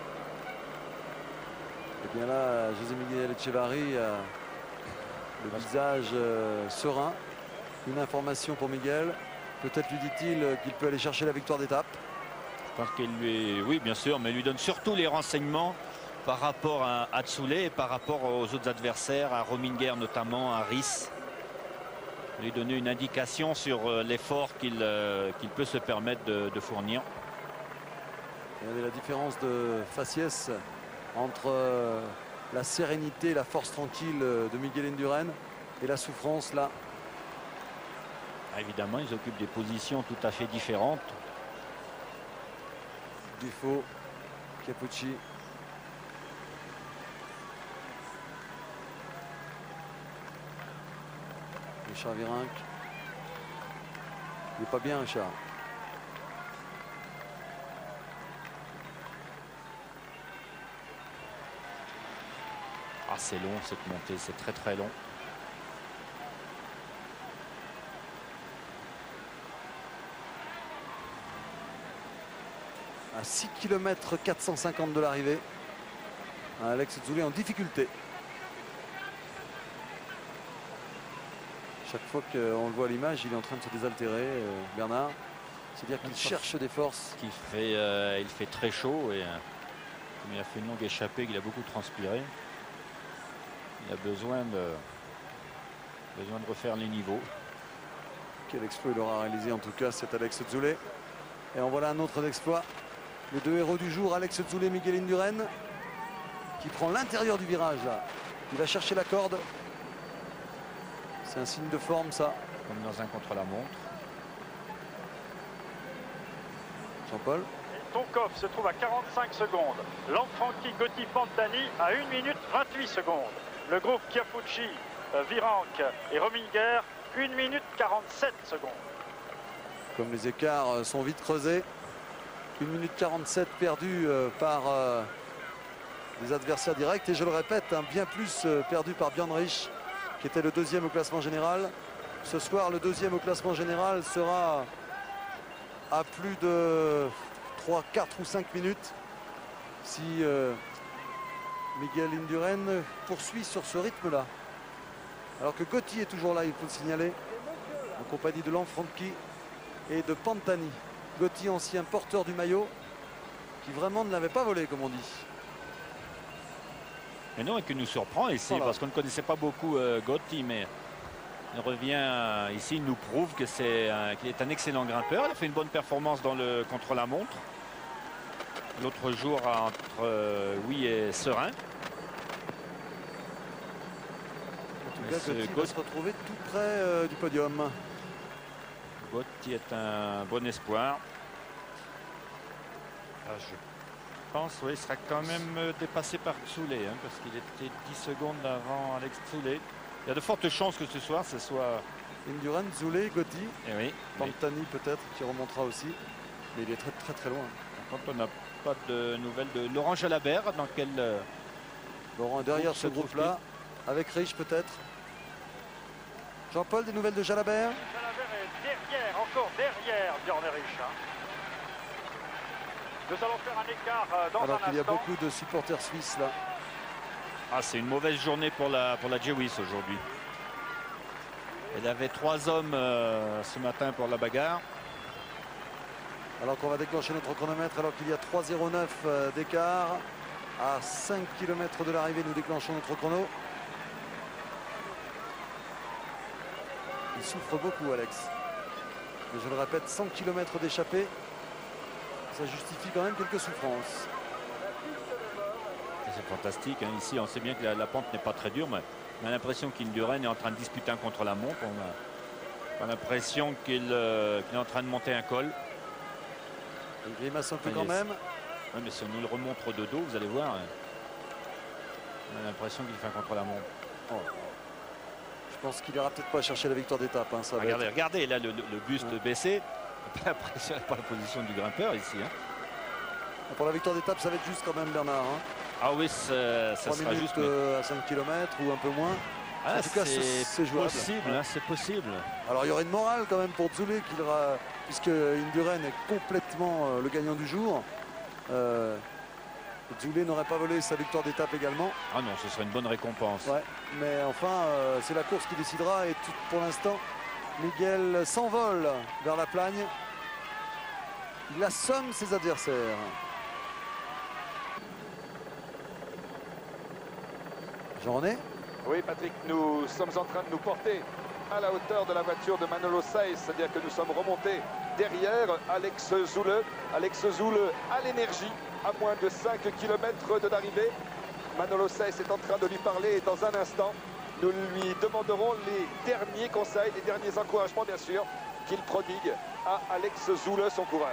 Et bien là, José Miguel Echevarri a le visage serein. Une information pour Miguel. Peut-être lui dit-il qu'il peut aller chercher la victoire d'étape. Je pense qu'il lui... Oui, bien sûr, mais il lui donne surtout les renseignements par rapport à Zoulet et par rapport aux autres adversaires, à Rominger notamment, à Rys. Lui donner une indication sur l'effort qu'il peut se permettre de fournir. Regardez la différence de faciès entre la sérénité, la force tranquille de Miguel Indurain et la souffrance là. Évidemment, ils occupent des positions tout à fait différentes. Dufault, Capucci. Richard Virenque. Il n'est pas bien, Richard. Ah, c'est long cette montée, c'est très très long. À 6 km 450 de l'arrivée. Alex Zoulet en difficulté. Chaque fois qu'on le voit à l'image, il est en train de se désaltérer, Bernard. C'est-à-dire qu'il cherche des forces. Il fait très chaud et comme il a fait une longue échappée, qu'il a beaucoup transpiré. Il a besoin de refaire les niveaux. Quel exploit il aura réalisé en tout cas cet Alex Zoulet. Et en voilà un autre exploit. Les deux héros du jour, Alex Zoulet et Miguel Indurain, qui prend l'intérieur du virage là. Il va chercher la corde. C'est un signe de forme ça. Comme dans un contre-la-montre. Jean-Paul. Tonkov se trouve à 45 secondes. Lanfranchi, Gotti, Pantani à 1 minute 28 secondes. Le groupe Chiapucci, Virenque et Rominger, 1 minute 47 secondes. Comme les écarts sont vite creusés. 1 minute 47 perdue par des adversaires directs. Et je le répète, bien plus perdu par Björn Rich, qui était le deuxième au classement général. Ce soir, le deuxième au classement général sera à plus de 3, 4 ou 5 minutes. Si Miguel Indurain poursuit sur ce rythme-là. Alors que Gotti est toujours là, il faut le signaler, en compagnie de Lanfranchi et de Pantani. Gotti, ancien porteur du maillot, qui vraiment ne l'avait pas volé, comme on dit. Et non, et qui nous surprend ici, voilà. Parce qu'on ne connaissait pas beaucoup Gotti, mais il revient ici, il nous prouve que qu'il est un excellent grimpeur. Il a fait une bonne performance dans le contre-la-montre. L'autre jour entre oui et Serein. En tout cas, Gotti va se retrouver tout près du podium. Botti est un bon espoir. Ah, je pense, oui, il sera quand même dépassé par Tsoulé, hein, parce qu'il était 10 secondes avant Alex Tsoulé. Il y a de fortes chances que ce soir, ce soit... Indurain, Tsoulé, Gotti, oui, Pantani peut-être, qui remontera aussi. Mais il est très loin. Quand on n'a pas de nouvelles de Laurent Jalabert, dans quel... Laurent derrière ce groupe-là, avec Rich peut-être. Jean-Paul, des nouvelles de Jalabert? Jalabert est derrière, encore derrière Björn Erich. Nous allons faire un écart dans Alors un qu'il y a instant. beaucoup de supporters suisses là. Ah, c'est une mauvaise journée pour la Jewish aujourd'hui. Elle avait 3 hommes ce matin pour la bagarre. Alors qu'on va déclencher notre chronomètre alors qu'il y a 3,09 d'écart. À 5 km de l'arrivée, nous déclenchons notre chrono. Il souffre beaucoup, Alex. Mais je le répète, 100 km d'échappée, ça justifie quand même quelques souffrances. C'est fantastique, hein. Ici, on sait bien que la pente n'est pas très dure, mais on a l'impression qu'Indurain est en train de disputer un contre-la-montre. On a l'impression qu'il est en train de monter un col. Il grimace un peu quand même. Oui, mais si on nous le remontre de dos, vous allez voir, on a l'impression qu'il fait un contre-la-montre. Oh. Je pense qu'il ira peut-être pas chercher la victoire d'étape. Hein, regardez, là, le buste baissé. Pas impressionné par la position du grimpeur ici. Hein. Pour la victoire d'étape, ça va être juste quand même, Bernard. Hein. Ah oui, ça 3 sera minutes juste. Mais... à 5 km ou un peu moins. Ah, en tout cas, c'est jouable. Possible, hein, c'est possible. Alors il y aurait une morale quand même pour Tsoulé, puisque Indurain est complètement le gagnant du jour. Tsoulé n'aurait pas volé sa victoire d'étape également. Ah non, ce serait une bonne récompense. Ouais, mais enfin, c'est la course qui décidera. Et pour l'instant, Miguel s'envole vers la plagne. Il assomme ses adversaires. Jean-René? Oui, Patrick, nous sommes en train de nous porter à la hauteur de la voiture de Manolo Saiz, c'est-à-dire que nous sommes remontés derrière Alex Zülle. Alex Zülle à l'énergie, à moins de 5 km de l'arrivée. Manolo Saiz est en train de lui parler et dans un instant, nous lui demanderons les derniers conseils, les derniers encouragements, bien sûr, qu'il prodigue à Alex Zülle, son coureur.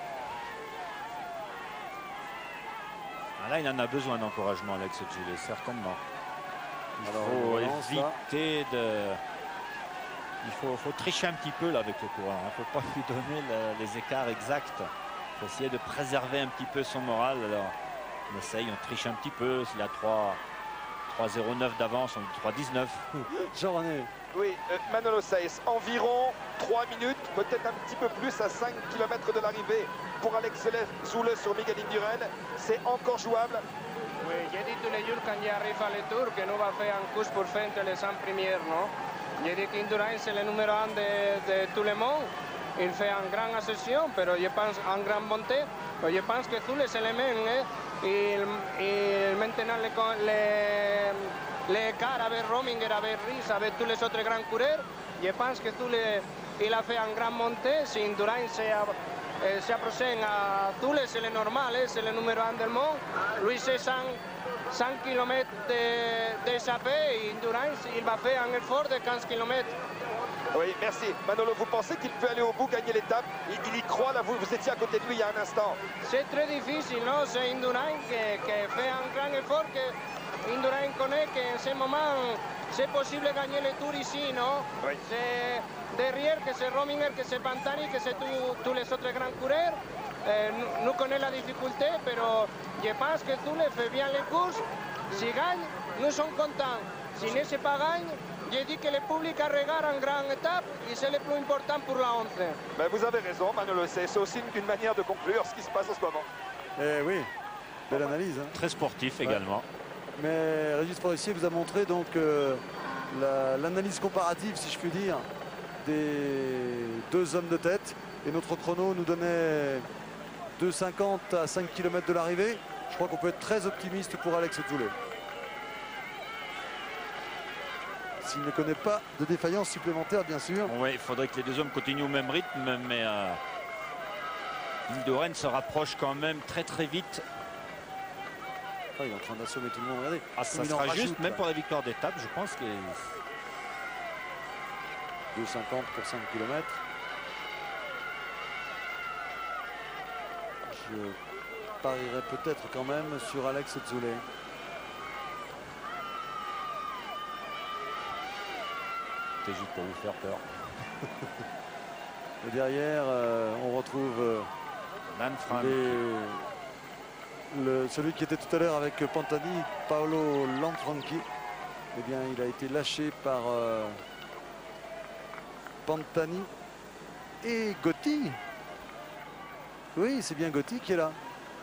Ah là, il en a besoin d'encouragement, Alex Zülle, certainement. Il faut éviter de... Il faut tricher un petit peu là avec le coureur. Il ne faut pas lui donner les écarts exacts. Il faut essayer de préserver un petit peu son moral. Alors, on essaye, on triche un petit peu. S'il a 3,09 d'avance, on dit 3,19. Jean-René. Oui, Manolo Saiz, environ 3 minutes, peut-être un petit peu plus à 5 km de l'arrivée pour Alex Zülle sur Miguel Indurain. C'est encore jouable. Oui, j'ai dit tous les jours quand j'arrive à le tour que nous va faire un course pour faire entre les 100 premières, non? J'ai dit qu'Indurain c'est le numéro 1 de tout le monde. Il fait une grande ascension, mais je pense en grande montée. Mais je pense que Zülle c'est le même. Et maintenant l'écart avec Rominger, avec Rhys, avec tous les autres grands coureurs, je pense que Zülle il a fait une grande montée. Si Indurain se approche à Zülle, c'est le normal, c'est le numéro 1 du monde. Lui c'est 100 km d'échappée et Indurain il va faire un effort de 15 km. Oui, merci. Manolo, vous pensez qu'il peut aller au bout, gagner l'étape? Il y croit, là, vous étiez à côté de lui il y a un instant. C'est très difficile, non? C'est Indurain qui fait un grand effort, que Indurain connaît qu'en ce moment, c'est possible de gagner le tour ici, non? Oui. C'est derrière que c'est Rominger, que c'est Pantani, que c'est tous les autres grands coureurs. Nous connaissons la difficulté, mais je pense que Zülle fait bien les courses. S'il gagne, nous sommes contents. S'il ne pas gagne, je dis que le public regarde une grande étape et c'est le plus important pour la 11. Ben, vous avez raison, Manolo, c'est aussi une manière de conclure ce qui se passe en ce moment. Eh oui, belle analyse. Hein. Très sportif également. Mais Régis Forestier vous a montré donc l'analyse comparative, si je puis dire, des deux hommes de tête. Et notre chrono nous donnait 2,50 à 5 km de l'arrivée. Je crois qu'on peut être très optimiste pour Alex Zülle. S'il ne connaît pas de défaillance supplémentaire, bien sûr. Oui, il faudrait que les deux hommes continuent au même rythme, mais Indurain se rapproche quand même très vite. Ah, il est en train d'assommer tout le monde. Regardez. Ah, ça Il sera en rajoute, juste, même là. pour la victoire d'étape, je pense que... 2,50 pour 5 km. Je parierais peut-être quand même sur Alex Zoulet. C'est juste pour vous faire peur. Et derrière, on retrouve celui qui était tout à l'heure avec Pantani, Paolo Lanfranchi. Eh bien, il a été lâché par Pantani et Gotti. Oui, c'est bien Gotti qui est là.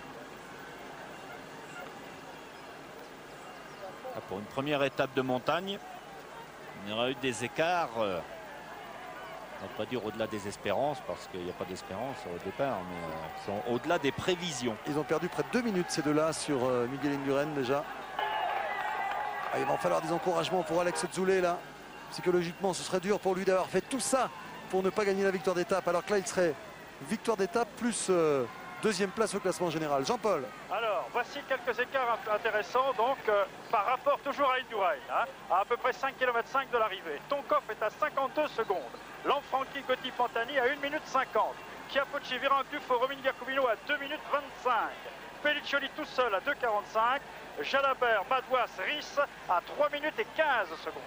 Pour une première étape de montagne, il y aura eu des écarts, on ne va pas dire au-delà des espérances, parce qu'il n'y a pas d'espérance au départ, mais sont au-delà des prévisions. Ils ont perdu près de 2 minutes ces deux-là sur Miguel Indurain déjà. Ah, il va en falloir des encouragements pour Alex Zoulet là. Psychologiquement, ce serait dur pour lui d'avoir fait tout ça pour ne pas gagner la victoire d'étape, alors que là, il serait victoire d'étape plus deuxième place au classement général. Jean-Paul. Alors, voici quelques écarts intéressants, donc par rapport toujours à Indurain, hein, à peu près 5,5 km de l'arrivée. Tonkov est à 52 secondes. Lanfranchi, Gotti, Pantani à 1 minute 50. Chiappucci, Virenque, Dufault, Romine Giacobino à 2 minutes 25. Pelliccioli tout seul à 2,45. Jalabert, Madouas, Risse à 3 minutes et 15 secondes.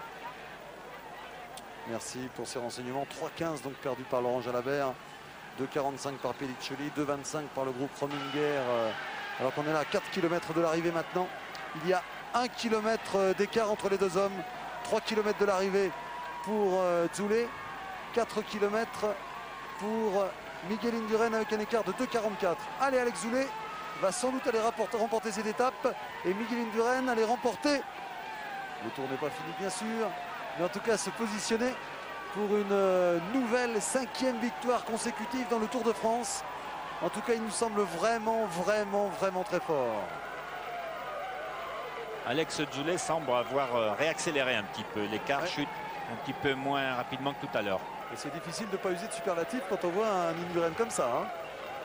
Merci pour ces renseignements. 3,15 donc perdu par Laurent Jalabert. 2,45 par Pelliccioli, 2,25 par le groupe Rominger. Alors qu'on est là à 4 km de l'arrivée maintenant. Il y a 1 km d'écart entre les deux hommes. 3 km de l'arrivée pour Zoulet. 4 km pour Miguel Indurain avec un écart de 2,44. Allez, Alex Zoulet va sans doute aller remporter cette étape. Et Miguel Indurain allait remporter. Le tour n'est pas fini bien sûr. Mais en tout cas se positionner pour une nouvelle 5e victoire consécutive dans le Tour de France. En tout cas, il nous semble vraiment très fort. Alex Zoulet semble avoir réaccéléré un petit peu. L'écart chute un petit peu moins rapidement que tout à l'heure. Et c'est difficile de ne pas user de superlatif quand on voit un Indurain comme ça. Hein.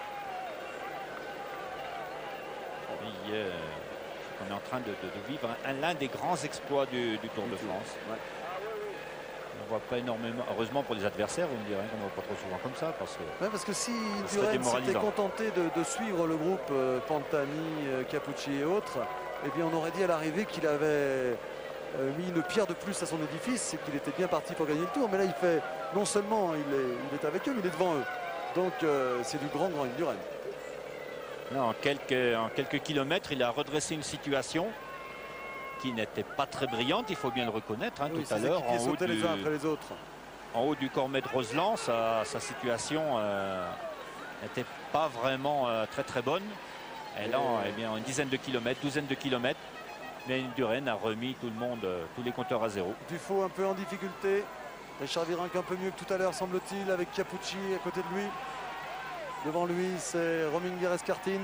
On est en train de vivre l'un des grands exploits du Tour de France. Ouais. On ne voit pas énormément, heureusement pour les adversaires, vous me direz qu'on ne voit pas trop souvent comme ça. Parce que si Indurain s'était contenté de suivre le groupe Pantani, Chiappucci et autres, eh bien on aurait dit à l'arrivée qu'il avait mis une pierre de plus à son édifice, c'est qu'il était bien parti pour gagner le Tour. Mais là il fait, non seulement il est avec eux, mais il est devant eux. Donc c'est du grand Indurain. Là, en quelques kilomètres, il a redressé une situation qui n'était pas très brillante, il faut bien le reconnaître. Hein, oui, tout à l'heure, les uns après les autres. En haut du Cormet de Roseland, sa situation n'était pas vraiment très bonne. Et là, eh bien, une dizaine de kilomètres, douzaine de kilomètres, mais Indurain a remis tout le monde, tous les compteurs à zéro. Dufault un peu en difficulté. Richard Virenque un peu mieux que tout à l'heure, semble-t-il, avec Chiappucci à côté de lui. Devant lui, c'est Rominger Escartine.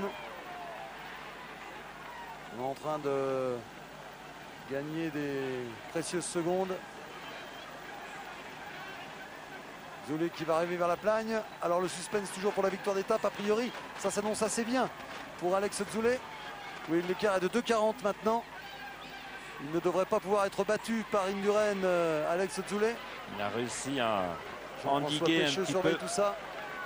On est en train de gagner des précieuses secondes. Zoulet qui va arriver vers la Plagne. Alors le suspense toujours pour la victoire d'étape. A priori, ça s'annonce assez bien pour Alex Zoulet. Oui, l'écart est de 2,40 maintenant. Il ne devrait pas pouvoir être battu par Indurain, Alex Zoulet. Il a réussi à endiguer un petit peu tout ça.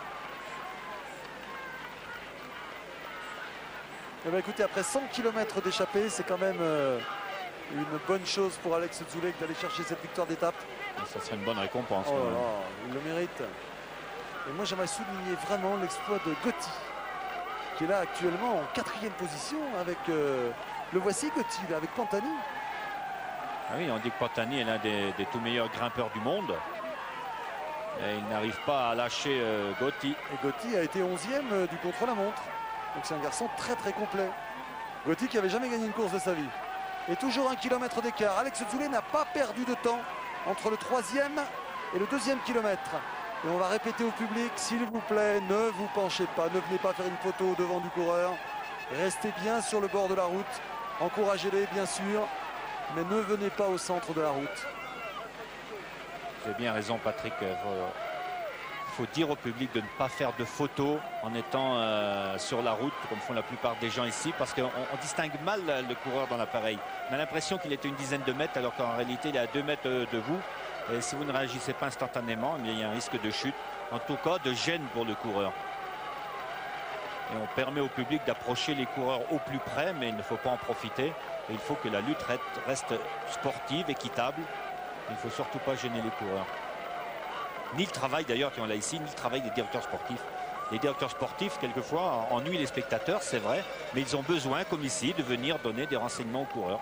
Eh bien, écoutez, après 100 km d'échappée, c'est quand même une bonne chose pour Alex Zoulet d'aller chercher cette victoire d'étape. Ça serait une bonne récompense. Oh là, il le mérite. Et moi, j'aimerais souligner vraiment l'exploit de Gotti, qui est là actuellement en 4e position avec le voici Gotti, là, avec Pantani. Ah oui, on dit que Pantani est l'un des tout meilleurs grimpeurs du monde. Et il n'arrive pas à lâcher Gotti. Et Gotti a été 11e du contre-la-montre. Donc c'est un garçon très complet. Gotti qui n'avait jamais gagné une course de sa vie. Et toujours 1 km d'écart. Alex Zoulet n'a pas perdu de temps entre le 3e et le 2e kilomètre. Et on va répéter au public, s'il vous plaît, ne vous penchez pas, ne venez pas faire une photo devant du coureur. Restez bien sur le bord de la route. Encouragez-les bien sûr, mais ne venez pas au centre de la route. Vous avez bien raison, Patrick. Il faut dire au public de ne pas faire de photos en étant sur la route, comme font la plupart des gens ici, parce qu'on distingue mal le coureur dans l'appareil. On a l'impression qu'il est une dizaine de mètres, alors qu'en réalité, il est à 2 mètres de vous. Et si vous ne réagissez pas instantanément, il y a un risque de chute, en tout cas de gêne pour le coureur. Et on permet au public d'approcher les coureurs au plus près, mais il ne faut pas en profiter. Et il faut que la lutte reste sportive, équitable. Il ne faut surtout pas gêner les coureurs. Ni le travail d'ailleurs, qui on l'a ici, ni le travail des directeurs sportifs. Les directeurs sportifs, quelquefois, ennuient les spectateurs, c'est vrai, mais ils ont besoin, comme ici, de venir donner des renseignements aux coureurs.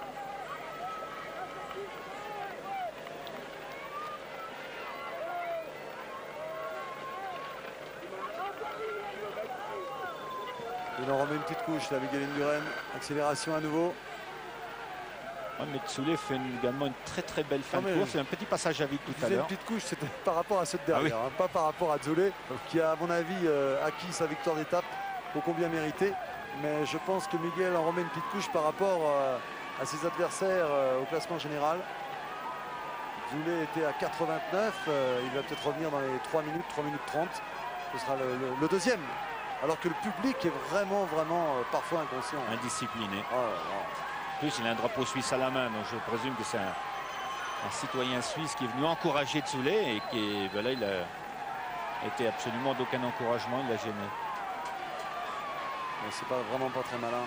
Il en remet une petite couche, là, Miguel Indurain. Accélération à nouveau. Ouais, mais Tsoulé fait également une très belle fin de course. C'est un petit passage à vide tout à l'heure. Une petite couche, c'était par rapport à ceux de derrière, Ah oui. pas par rapport à Tsoulé, qui a, à mon avis, acquis sa victoire d'étape, ô combien méritée. Mais je pense que Miguel en remet une petite couche par rapport à ses adversaires au classement général. Tsoulé était à 4,29. Il va peut-être revenir dans les 3 minutes 30. Ce sera le deuxième. Alors que le public est vraiment parfois inconscient. Indiscipliné. Oh là là. En plus, il a un drapeau suisse à la main, donc je présume que c'est un citoyen suisse qui est venu encourager Tsoulé et qui, ben là, il a été absolument d'aucun encouragement, il l'a gêné. C'est pas vraiment pas très malin.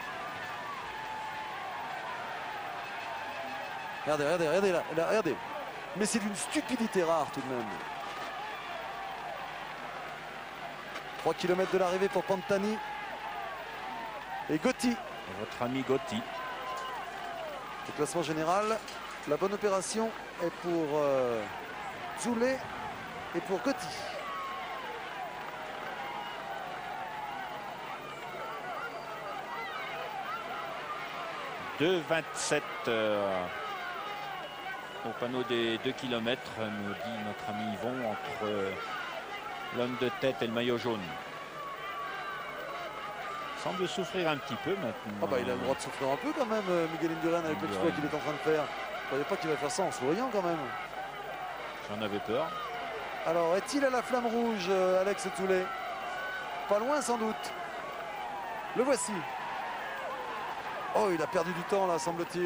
Regardez là, regardez. Mais c'est d'une stupidité rare tout de même. 3 km de l'arrivée pour Pantani. Et Gotti. Et votre ami Gotti. Le classement général, la bonne opération est pour Tsoulé et pour Gotti. « 2,27 au panneau des 2 km, nous dit notre ami Yvon, entre l'homme de tête et le maillot jaune. Il semble souffrir un petit peu maintenant. Ah bah, il a le droit de souffrir un peu quand même, Miguel Indurain, avec l'exploit qu'il est en train de faire. Vous ne croyez pas qu'il va faire ça en souriant quand même? J'en avais peur. Alors, est-il à la flamme rouge, Alex Tsoulé? Pas loin sans doute. Le voici. Oh, il a perdu du temps là, semble-t-il.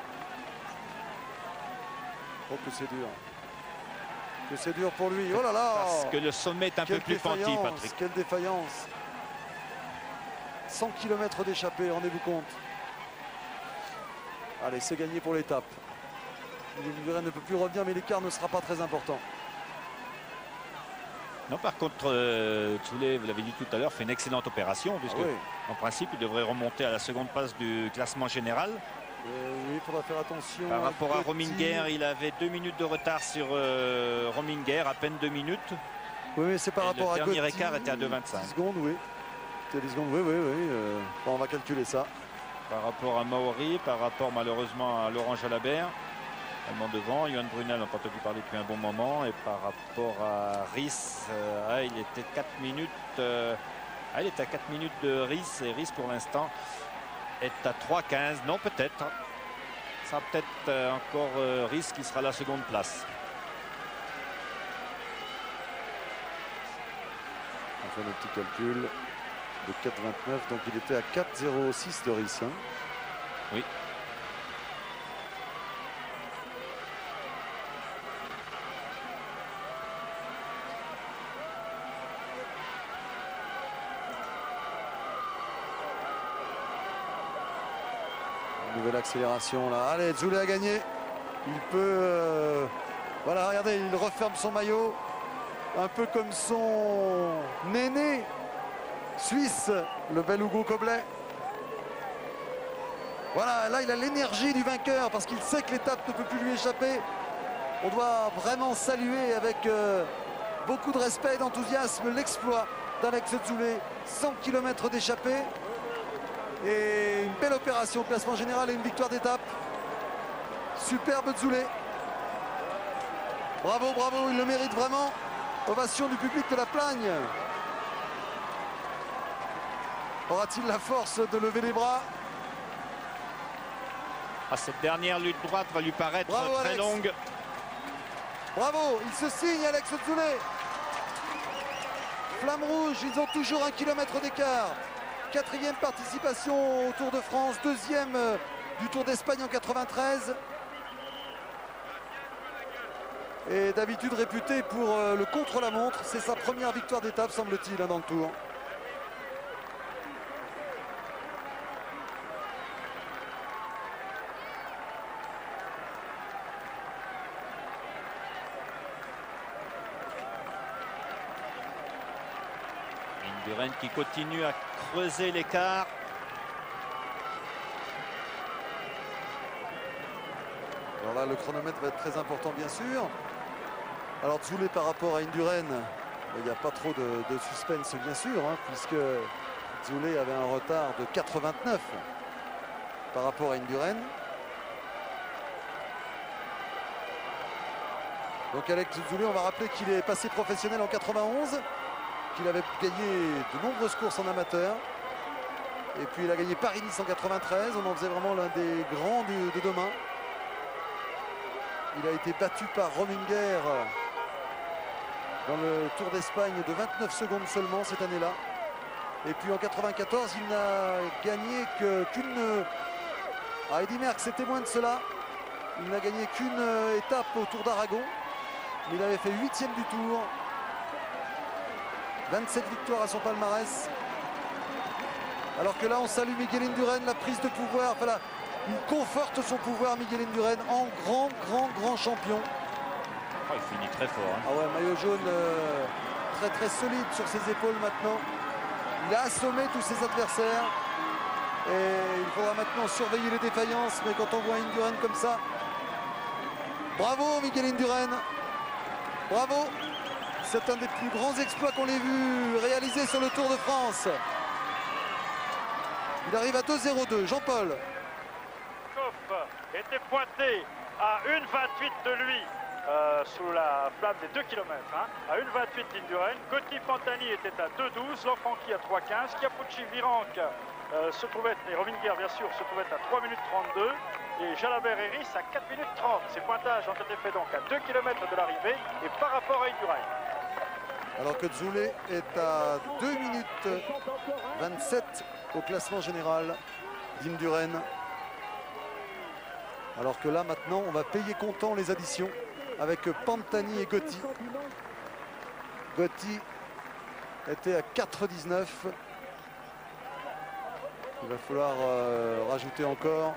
Oh, que c'est dur. Que c'est dur pour lui. Oh là là! Parce que le sommet est un peu plus penti, Patrick. Quelle défaillance! 100 km d'échappée, rendez-vous compte. Allez, c'est gagné pour l'étape. Indurain ne peut plus revenir, mais l'écart ne sera pas très important. Non, par contre, Tsoulé, vous l'avez dit tout à l'heure, fait une excellente opération, puisque en principe, il devrait remonter à la seconde place du classement général. Oui, il faudra faire attention. Par rapport à Rominger, il avait 2 minutes de retard sur Rominger, à peine 2 minutes. Oui, mais c'est par rapport à Gotti. Le dernier écart était à 2,25. 10 secondes, oui. 10 secondes, oui. Bon, on va calculer ça. Par rapport à Maori, par rapport malheureusement à Laurent Jalabert, allemand devant. Johan Brunel, on n'a pas entendu parler depuis un bon moment. Et par rapport à Ries, il était 4 minutes. Il était à 4 minutes de Ries. Et Ries, pour l'instant, est à 3,15. Non, peut-être. Ça sera peut-être encore Ries qui sera à la seconde place. On fait notre petit calcul de 4,29. Donc il était à 4,06 de Ries. Hein. Oui. Nouvelle accélération là. Allez, Tsoulé a gagné. Il peut... voilà, regardez, il referme son maillot. Un peu comme son aîné suisse, le bel Hugo Koblet. Voilà, là il a l'énergie du vainqueur parce qu'il sait que l'étape ne peut plus lui échapper. On doit vraiment saluer avec beaucoup de respect et d'enthousiasme l'exploit d'Alex Tsoulé. 100 km d'échappée. Et une belle opération au classement général et une victoire d'étape. Superbe Tsoulé. Bravo, bravo, il le mérite vraiment. Ovation du public de la Plagne. Aura-t-il la force de lever les bras? Cette dernière lutte droite va lui paraître très longue. Bravo, il se signe Alex Tsoulé. Flamme rouge, ils ont toujours 1 km d'écart. 4e participation au Tour de France, 2e du Tour d'Espagne en 93. Et d'habitude réputé pour le contre-la-montre. C'est sa première victoire d'étape, semble-t-il, dans le Tour. Indurain qui continue à creuser l'écart. Alors là, le chronomètre va être très important, bien sûr. Alors Zoulet par rapport à Indurain, il n'y a pas trop de suspense, bien sûr, hein, puisque Zoulet avait un retard de 4,29 par rapport à Indurain. Donc Alex Zoulet, on va rappeler qu'il est passé professionnel en 91, qu'il avait gagné de nombreuses courses en amateur. Et puis il a gagné Paris-Nice en 93. On en faisait vraiment l'un des grands de demain. Il a été battu par Rominger dans le Tour d'Espagne de 29 secondes seulement cette année-là. Et puis en 94, il n'a gagné qu'une... Ah, Eddy Merckx était moins de cela. Il n'a gagné qu'une étape au Tour d'Aragon. Il avait fait 8e du Tour. 27 victoires à son palmarès. Alors que là, on salue Miguel Indurain, la prise de pouvoir. Enfin, là, il conforte son pouvoir, Miguel Indurain, en grand champion. Oh, il finit très fort. Hein. Ah ouais, maillot jaune très solide sur ses épaules maintenant. Il a assommé tous ses adversaires. Et il faudra maintenant surveiller les défaillances. Mais quand on voit Indurain comme ça, bravo Miguel Indurain. Bravo. C'est un des plus grands exploits qu'on ait vu réaliser sur le Tour de France. Il arrive à 2,02. Jean-Paul. Koff était pointé à 1,28 de lui sous la flamme des 2 km. Hein, à 1,28 d'Indurain. Gotti Pantani était à 2,12. Lanfranchi à 3,15. Chiappucci Virenque se trouvait, et Rominger bien sûr, se trouvait à 3 minutes 32. Et Jalabert et Ries à 4 minutes 30. Ces pointages ont été faits donc à 2 km de l'arrivée et par rapport à Indurain. Alors que Zoulet est à 2 minutes 27 au classement général d'Indurain. Alors que là maintenant on va payer comptant les additions avec Pantani et Gotti. Gotti était à 4,19. Il va falloir rajouter encore.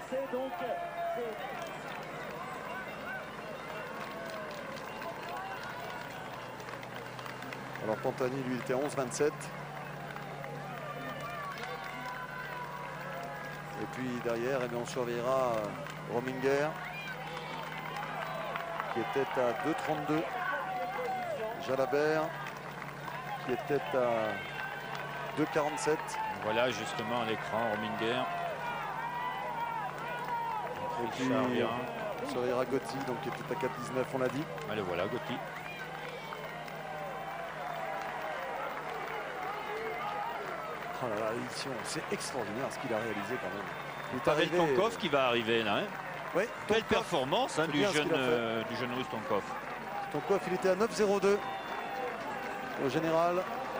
Alors Pantani lui était à 11,27. Et puis derrière, eh bien, on surveillera Rominger qui était à 2,32. Jalabert qui était à 2,47. Voilà justement à l'écran Rominger. Et puis on surveillera Gotti donc, qui était à 4,19, on l'a dit. Allez voilà Gotti. Oh là là, l'édition, c'est extraordinaire ce qu'il a réalisé quand même. Il est Pavel arrivé, Tonkov qui va arriver là. Hein. Oui, Belle performance hein, du jeune russe Tonkov. Tonkov, il était à 9,02 au général.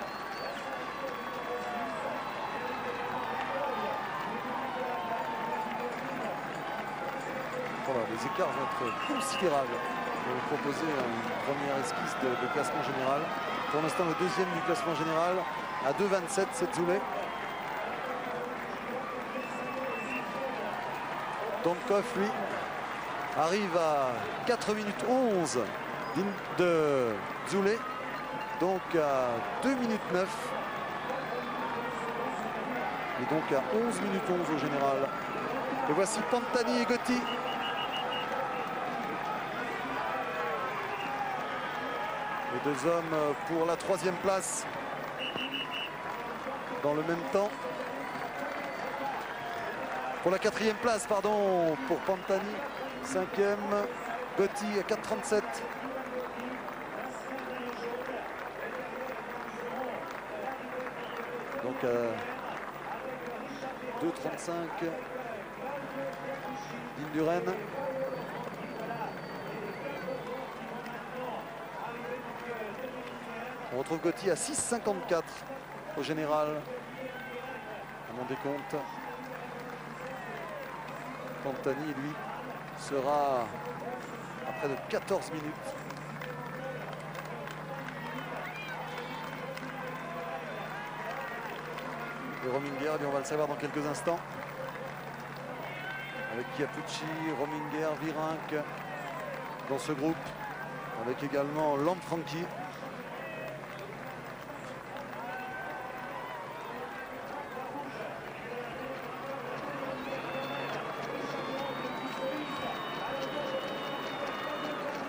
Voilà, les écarts vont être considérables. Je vais vous proposer une première esquisse de classement général. Pour l'instant, le deuxième du classement général à 2,27, c'est Zoulet. Tonkov, lui, arrive à 4 minutes 11 de Zoulet, donc à 2 minutes 9. Et donc à 11 minutes 11 au général. Et voici Pantani et Gotti. Les deux hommes pour la 3e place dans le même temps. Pour la 4e place, pardon, pour Pantani. 5e, Gotti à 4,37. Donc à 2,35 d'Indurain. On retrouve Gotti à 6,54 au général. À mon décompte. Pantani, lui, sera à près de 14 minutes. Et Rominger, on va le savoir dans quelques instants. Avec Chiappucci, Rominger, Virenque dans ce groupe. Avec également Lanfranchi.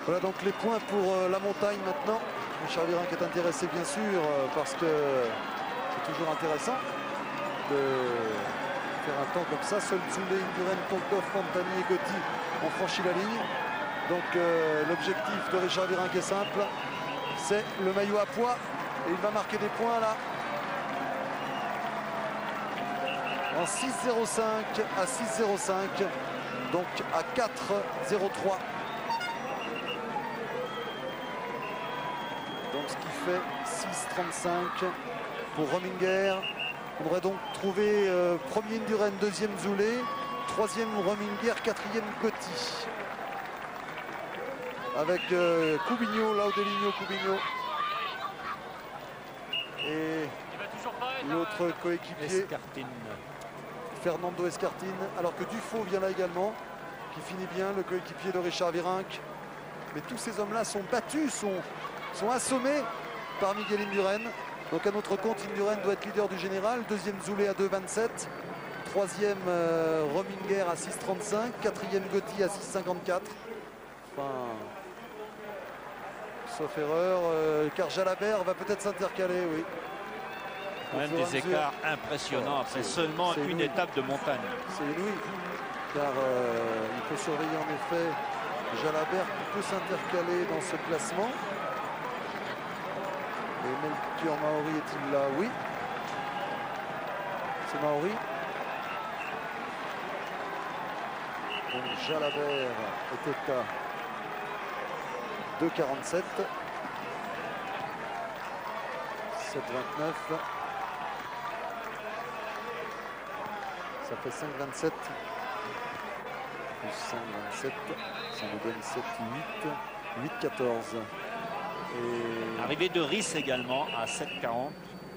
Voilà donc les points pour la montagne maintenant. Richard Virenque est intéressé bien sûr parce que c'est toujours intéressant de faire un temps comme ça. Seuls Zoulé, Indurain, Konkov, Pantani et Gotti ont franchi la ligne. Donc l'objectif de Richard Virenque est simple, c'est le maillot à poids et il va marquer des points là. En 6,05 à 6,05, donc à 4,03. Donc ce qui fait 6,35 pour Rominger. On devrait donc trouver premier Indurain, deuxième Zoulé, troisième Rominger, quatrième Gotti. Avec Cubigno, Laudeligno, Cubigno. Et l'autre coéquipier, Fernando Escartine. Alors que Dufaux vient là également, qui finit bien, le coéquipier de Richard Virenque. Mais tous ces hommes-là sont battus, sont assommés par Miguel Indurain. Donc à notre compte, Indurain doit être leader du général. Deuxième Zoulé à 2,27. Troisième Rominger à 6,35. Quatrième Gotti à 6,54. Enfin, sauf erreur, car Jalabert va peut-être s'intercaler, oui. Même des écarts impressionnants après seulement une étape de montagne. C'est inouï, car il faut surveiller en effet Jalabert qui peut s'intercaler dans ce classement. Et Melchior Maori est-il là? Oui. C'est Maori. Donc Jalabert était à 2,47. 7,29. Ça fait 5,27. Plus 5,27. Ça nous donne 7,8. 8,14. Et... Arrivée de Riss également à 7,40.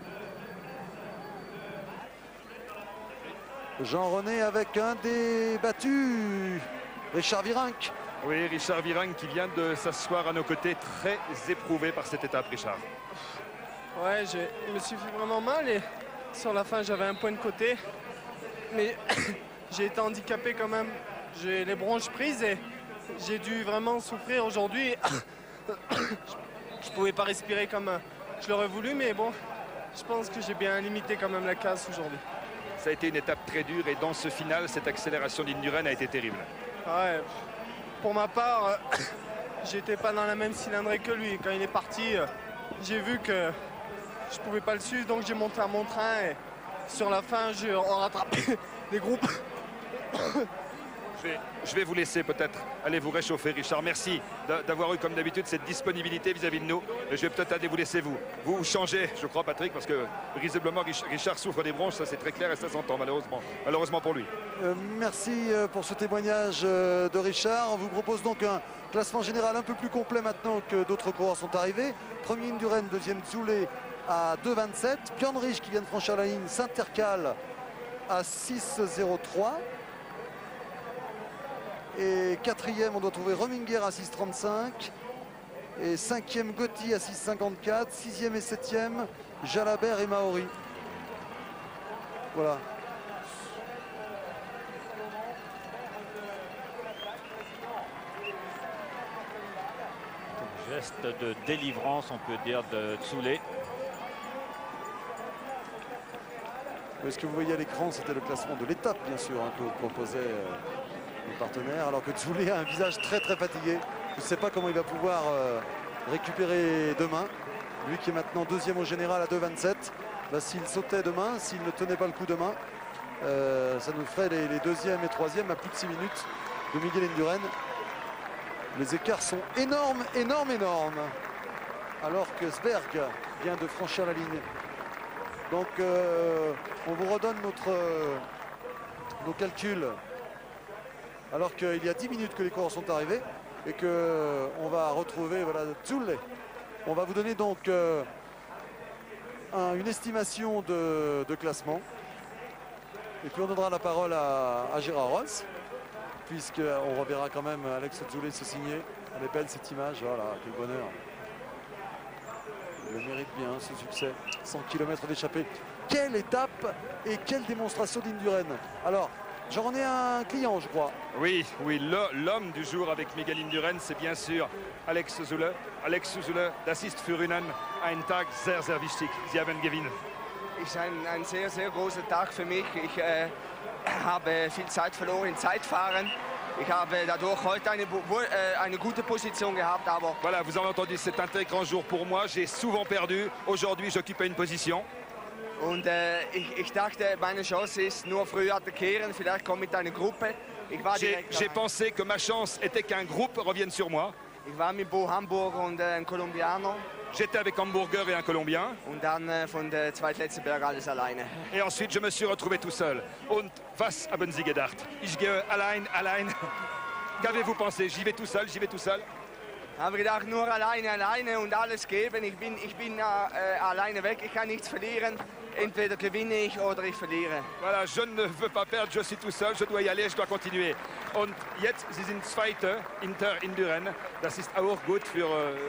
Jean-René avec un des battus, Richard Virenque. Oui, Richard Virenque qui vient de s'asseoir à nos côtés, très éprouvé par cette étape, Richard. Ouais, je me suis fait vraiment mal et sur la fin j'avais un point de côté. Mais j'ai été handicapé quand même. J'ai les bronches prises et j'ai dû vraiment souffrir aujourd'hui. Je pouvais pas respirer comme je l'aurais voulu, mais bon, je pense que j'ai bien limité quand même la casse aujourd'hui. Ça a été une étape très dure et dans ce final, cette accélération d'Indurain a été terrible. Ouais, pour ma part, j'étais pas dans la même cylindrée que lui. Quand il est parti, j'ai vu que je pouvais pas le suivre, donc j'ai monté à mon train et sur la fin, j'ai rattrapé des groupes. Je vais vous laisser peut-être aller vous réchauffer, Richard. Merci d'avoir eu comme d'habitude cette disponibilité vis-à-vis de nous. Je vais peut-être aller vous laisser vous changer, je crois, Patrick, parce que visiblement Richard souffre des bronches, ça c'est très clair et ça s'entend malheureusement pour lui. Merci pour ce témoignage de Richard. On vous propose donc un classement général un peu plus complet maintenant que d'autres coureurs sont arrivés. Premier Indurain, deuxième Zoulé à 2,27. Björn Risch qui vient de franchir la ligne s'intercale à 6,03. Et quatrième, on doit trouver Rominger à 6,35. Et cinquième, Gotti à 6,54. Sixième et septième, Jalabert et Maori. Voilà. Geste de délivrance, on peut dire, de Zoulé. Ce que vous voyez à l'écran, c'était le classement de l'étape, bien sûr, que vous proposait le partenaire, alors que Zoulé a un visage très fatigué. Je ne sais pas comment il va pouvoir récupérer demain. Lui qui est maintenant deuxième au général à 2,27. Bah, s'il sautait demain, s'il ne tenait pas le coup demain, ça nous ferait les deuxièmes et troisièmes à plus de 6 minutes de Miguel Indurain. Les écarts sont énormes. Alors que Sberg vient de franchir la ligne. Donc on vous redonne nos calculs. Alors qu'il y a 10 minutes que les coureurs sont arrivés et qu'on va retrouver Zoulé. On va vous donner donc une estimation de classement. Et puis on donnera la parole à Gérard Rolls, puisqu'on reverra quand même Alex Zoulé se signer. Elle est belle cette image, voilà, quel bonheur. Il le mérite bien ce succès. 100 km d'échappée. Quelle étape et quelle démonstration d'Indurain. Alors, J'en ai un client, je crois. Oui, l'homme du jour avec Miguel Indurain, c'est bien sûr Alex Zule. Alex Zule, das ist für Ihnen ein Tag sehr, sehr wichtig. Sie haben gewonnen. Ist ein sehr, sehr großer Tag für mich. Ich habe viel Zeit verloren im Zeitfahren. Ich habe dadurch heute eine gute Position gehabt, aber... Voilà, vous avez entendu, c'est un très grand jour pour moi. J'ai souvent perdu. Aujourd'hui, j'occupe une position. Und ich dachte, meine Chance ist nur früh attackieren, vielleicht komme mit einer Gruppe. J'ai pensé que ma chance était qu'un groupe revienne sur moi. Ich war mit Bo Hamburg und ein Kolumbianer. J'étais avec Hamburger et un Colombien. Und dann von der zweitletzten Berg alles alleine. Et ensuite, je me suis retrouvé tout seul. Und was haben Sie gedacht? Ich gehe allein. Qu'avez-vous pensé? J'y vais tout seul. Ich habe gedacht, nur alleine und alles geben. Ich bin alleine weg, ich kann nichts verlieren. Entweder gewinne ich oder ich verliere. Voilà, je ne veux pas perdre, je suis tout seul, je dois y aller, je dois continuer. Und jetzt, Sie sind Zweiter hinter Indurain. Das ist auch gut für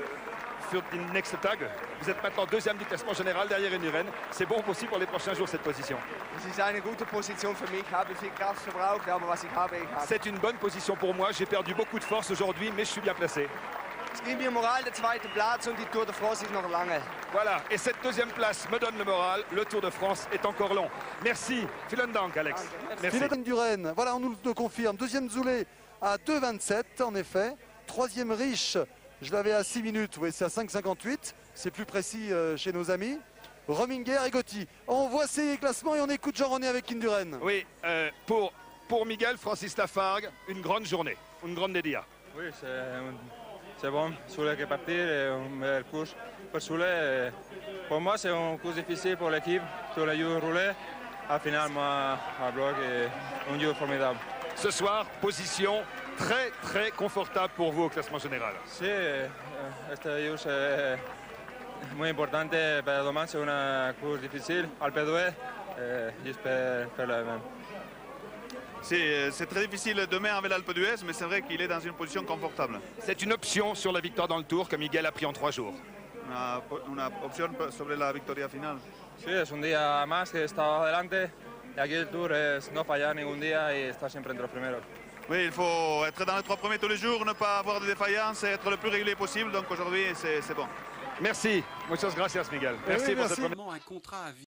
den nächsten Tag. Vous êtes maintenant deuxième du classement général derrière Indurain. C'est bon aussi pour les prochains jours, cette position. Es ist eine gute Position für mich. Ich habe viel Kraft verbraucht, aber was ich habe, ich habe. C'est une bonne position pour moi. J'ai perdu beaucoup de force aujourd'hui, mais je suis bien placé. Es gibt mir Moral, der zweite Platz und die Tour de France ist noch lange. Voilà, et cette deuxième place me donne le moral. Le Tour de France est encore long. Merci. Vielen Dank, Alex. Merci. Pilote Indurain, voilà, on nous le confirme. Deuxième Zule à 2,27 en effet. Troisième Riche, je l'avais à 6 minutes, oui, c'est à 5,58. C'est plus précis chez nos amis. Rominger et Gotti. On voit ces classements et on écoute Jean-René avec Indurain. Oui, pour Miguel Francis Lafargue, une grande journée, une grande dia. Oui, c'est bon. Zule qui est parti, une belle course pour Zule. Pour moi, c'est une course difficile pour l'équipe. Tous les jours roulés. À final, moi, à bloc, un jour formidable. Ce soir, position très, très confortable pour vous au classement général. Sí, este jour, c'est muy importante. Pero demain, c'est une course difficile. Al P2, j'espère faire la même. C'est très difficile demain avec l'Alpe d'Huez, mais c'est vrai qu'il est dans une position confortable. C'est une option sur la victoire dans le Tour que Miguel a pris en 3 jours. Una opción sobre la victoria final. Sí, es un día más que he estado adelante. Y aquí el Tour es no fallar ningún día y estar siempre entre los primeros. Oui, il faut être dans les 3 premiers tous les jours, ne pas avoir de défaillance et être le plus régulier possible. Donc aujourd'hui, c'est bon. Merci. Muchas gracias, Miguel. Merci pour cette première. Un contrat à vie.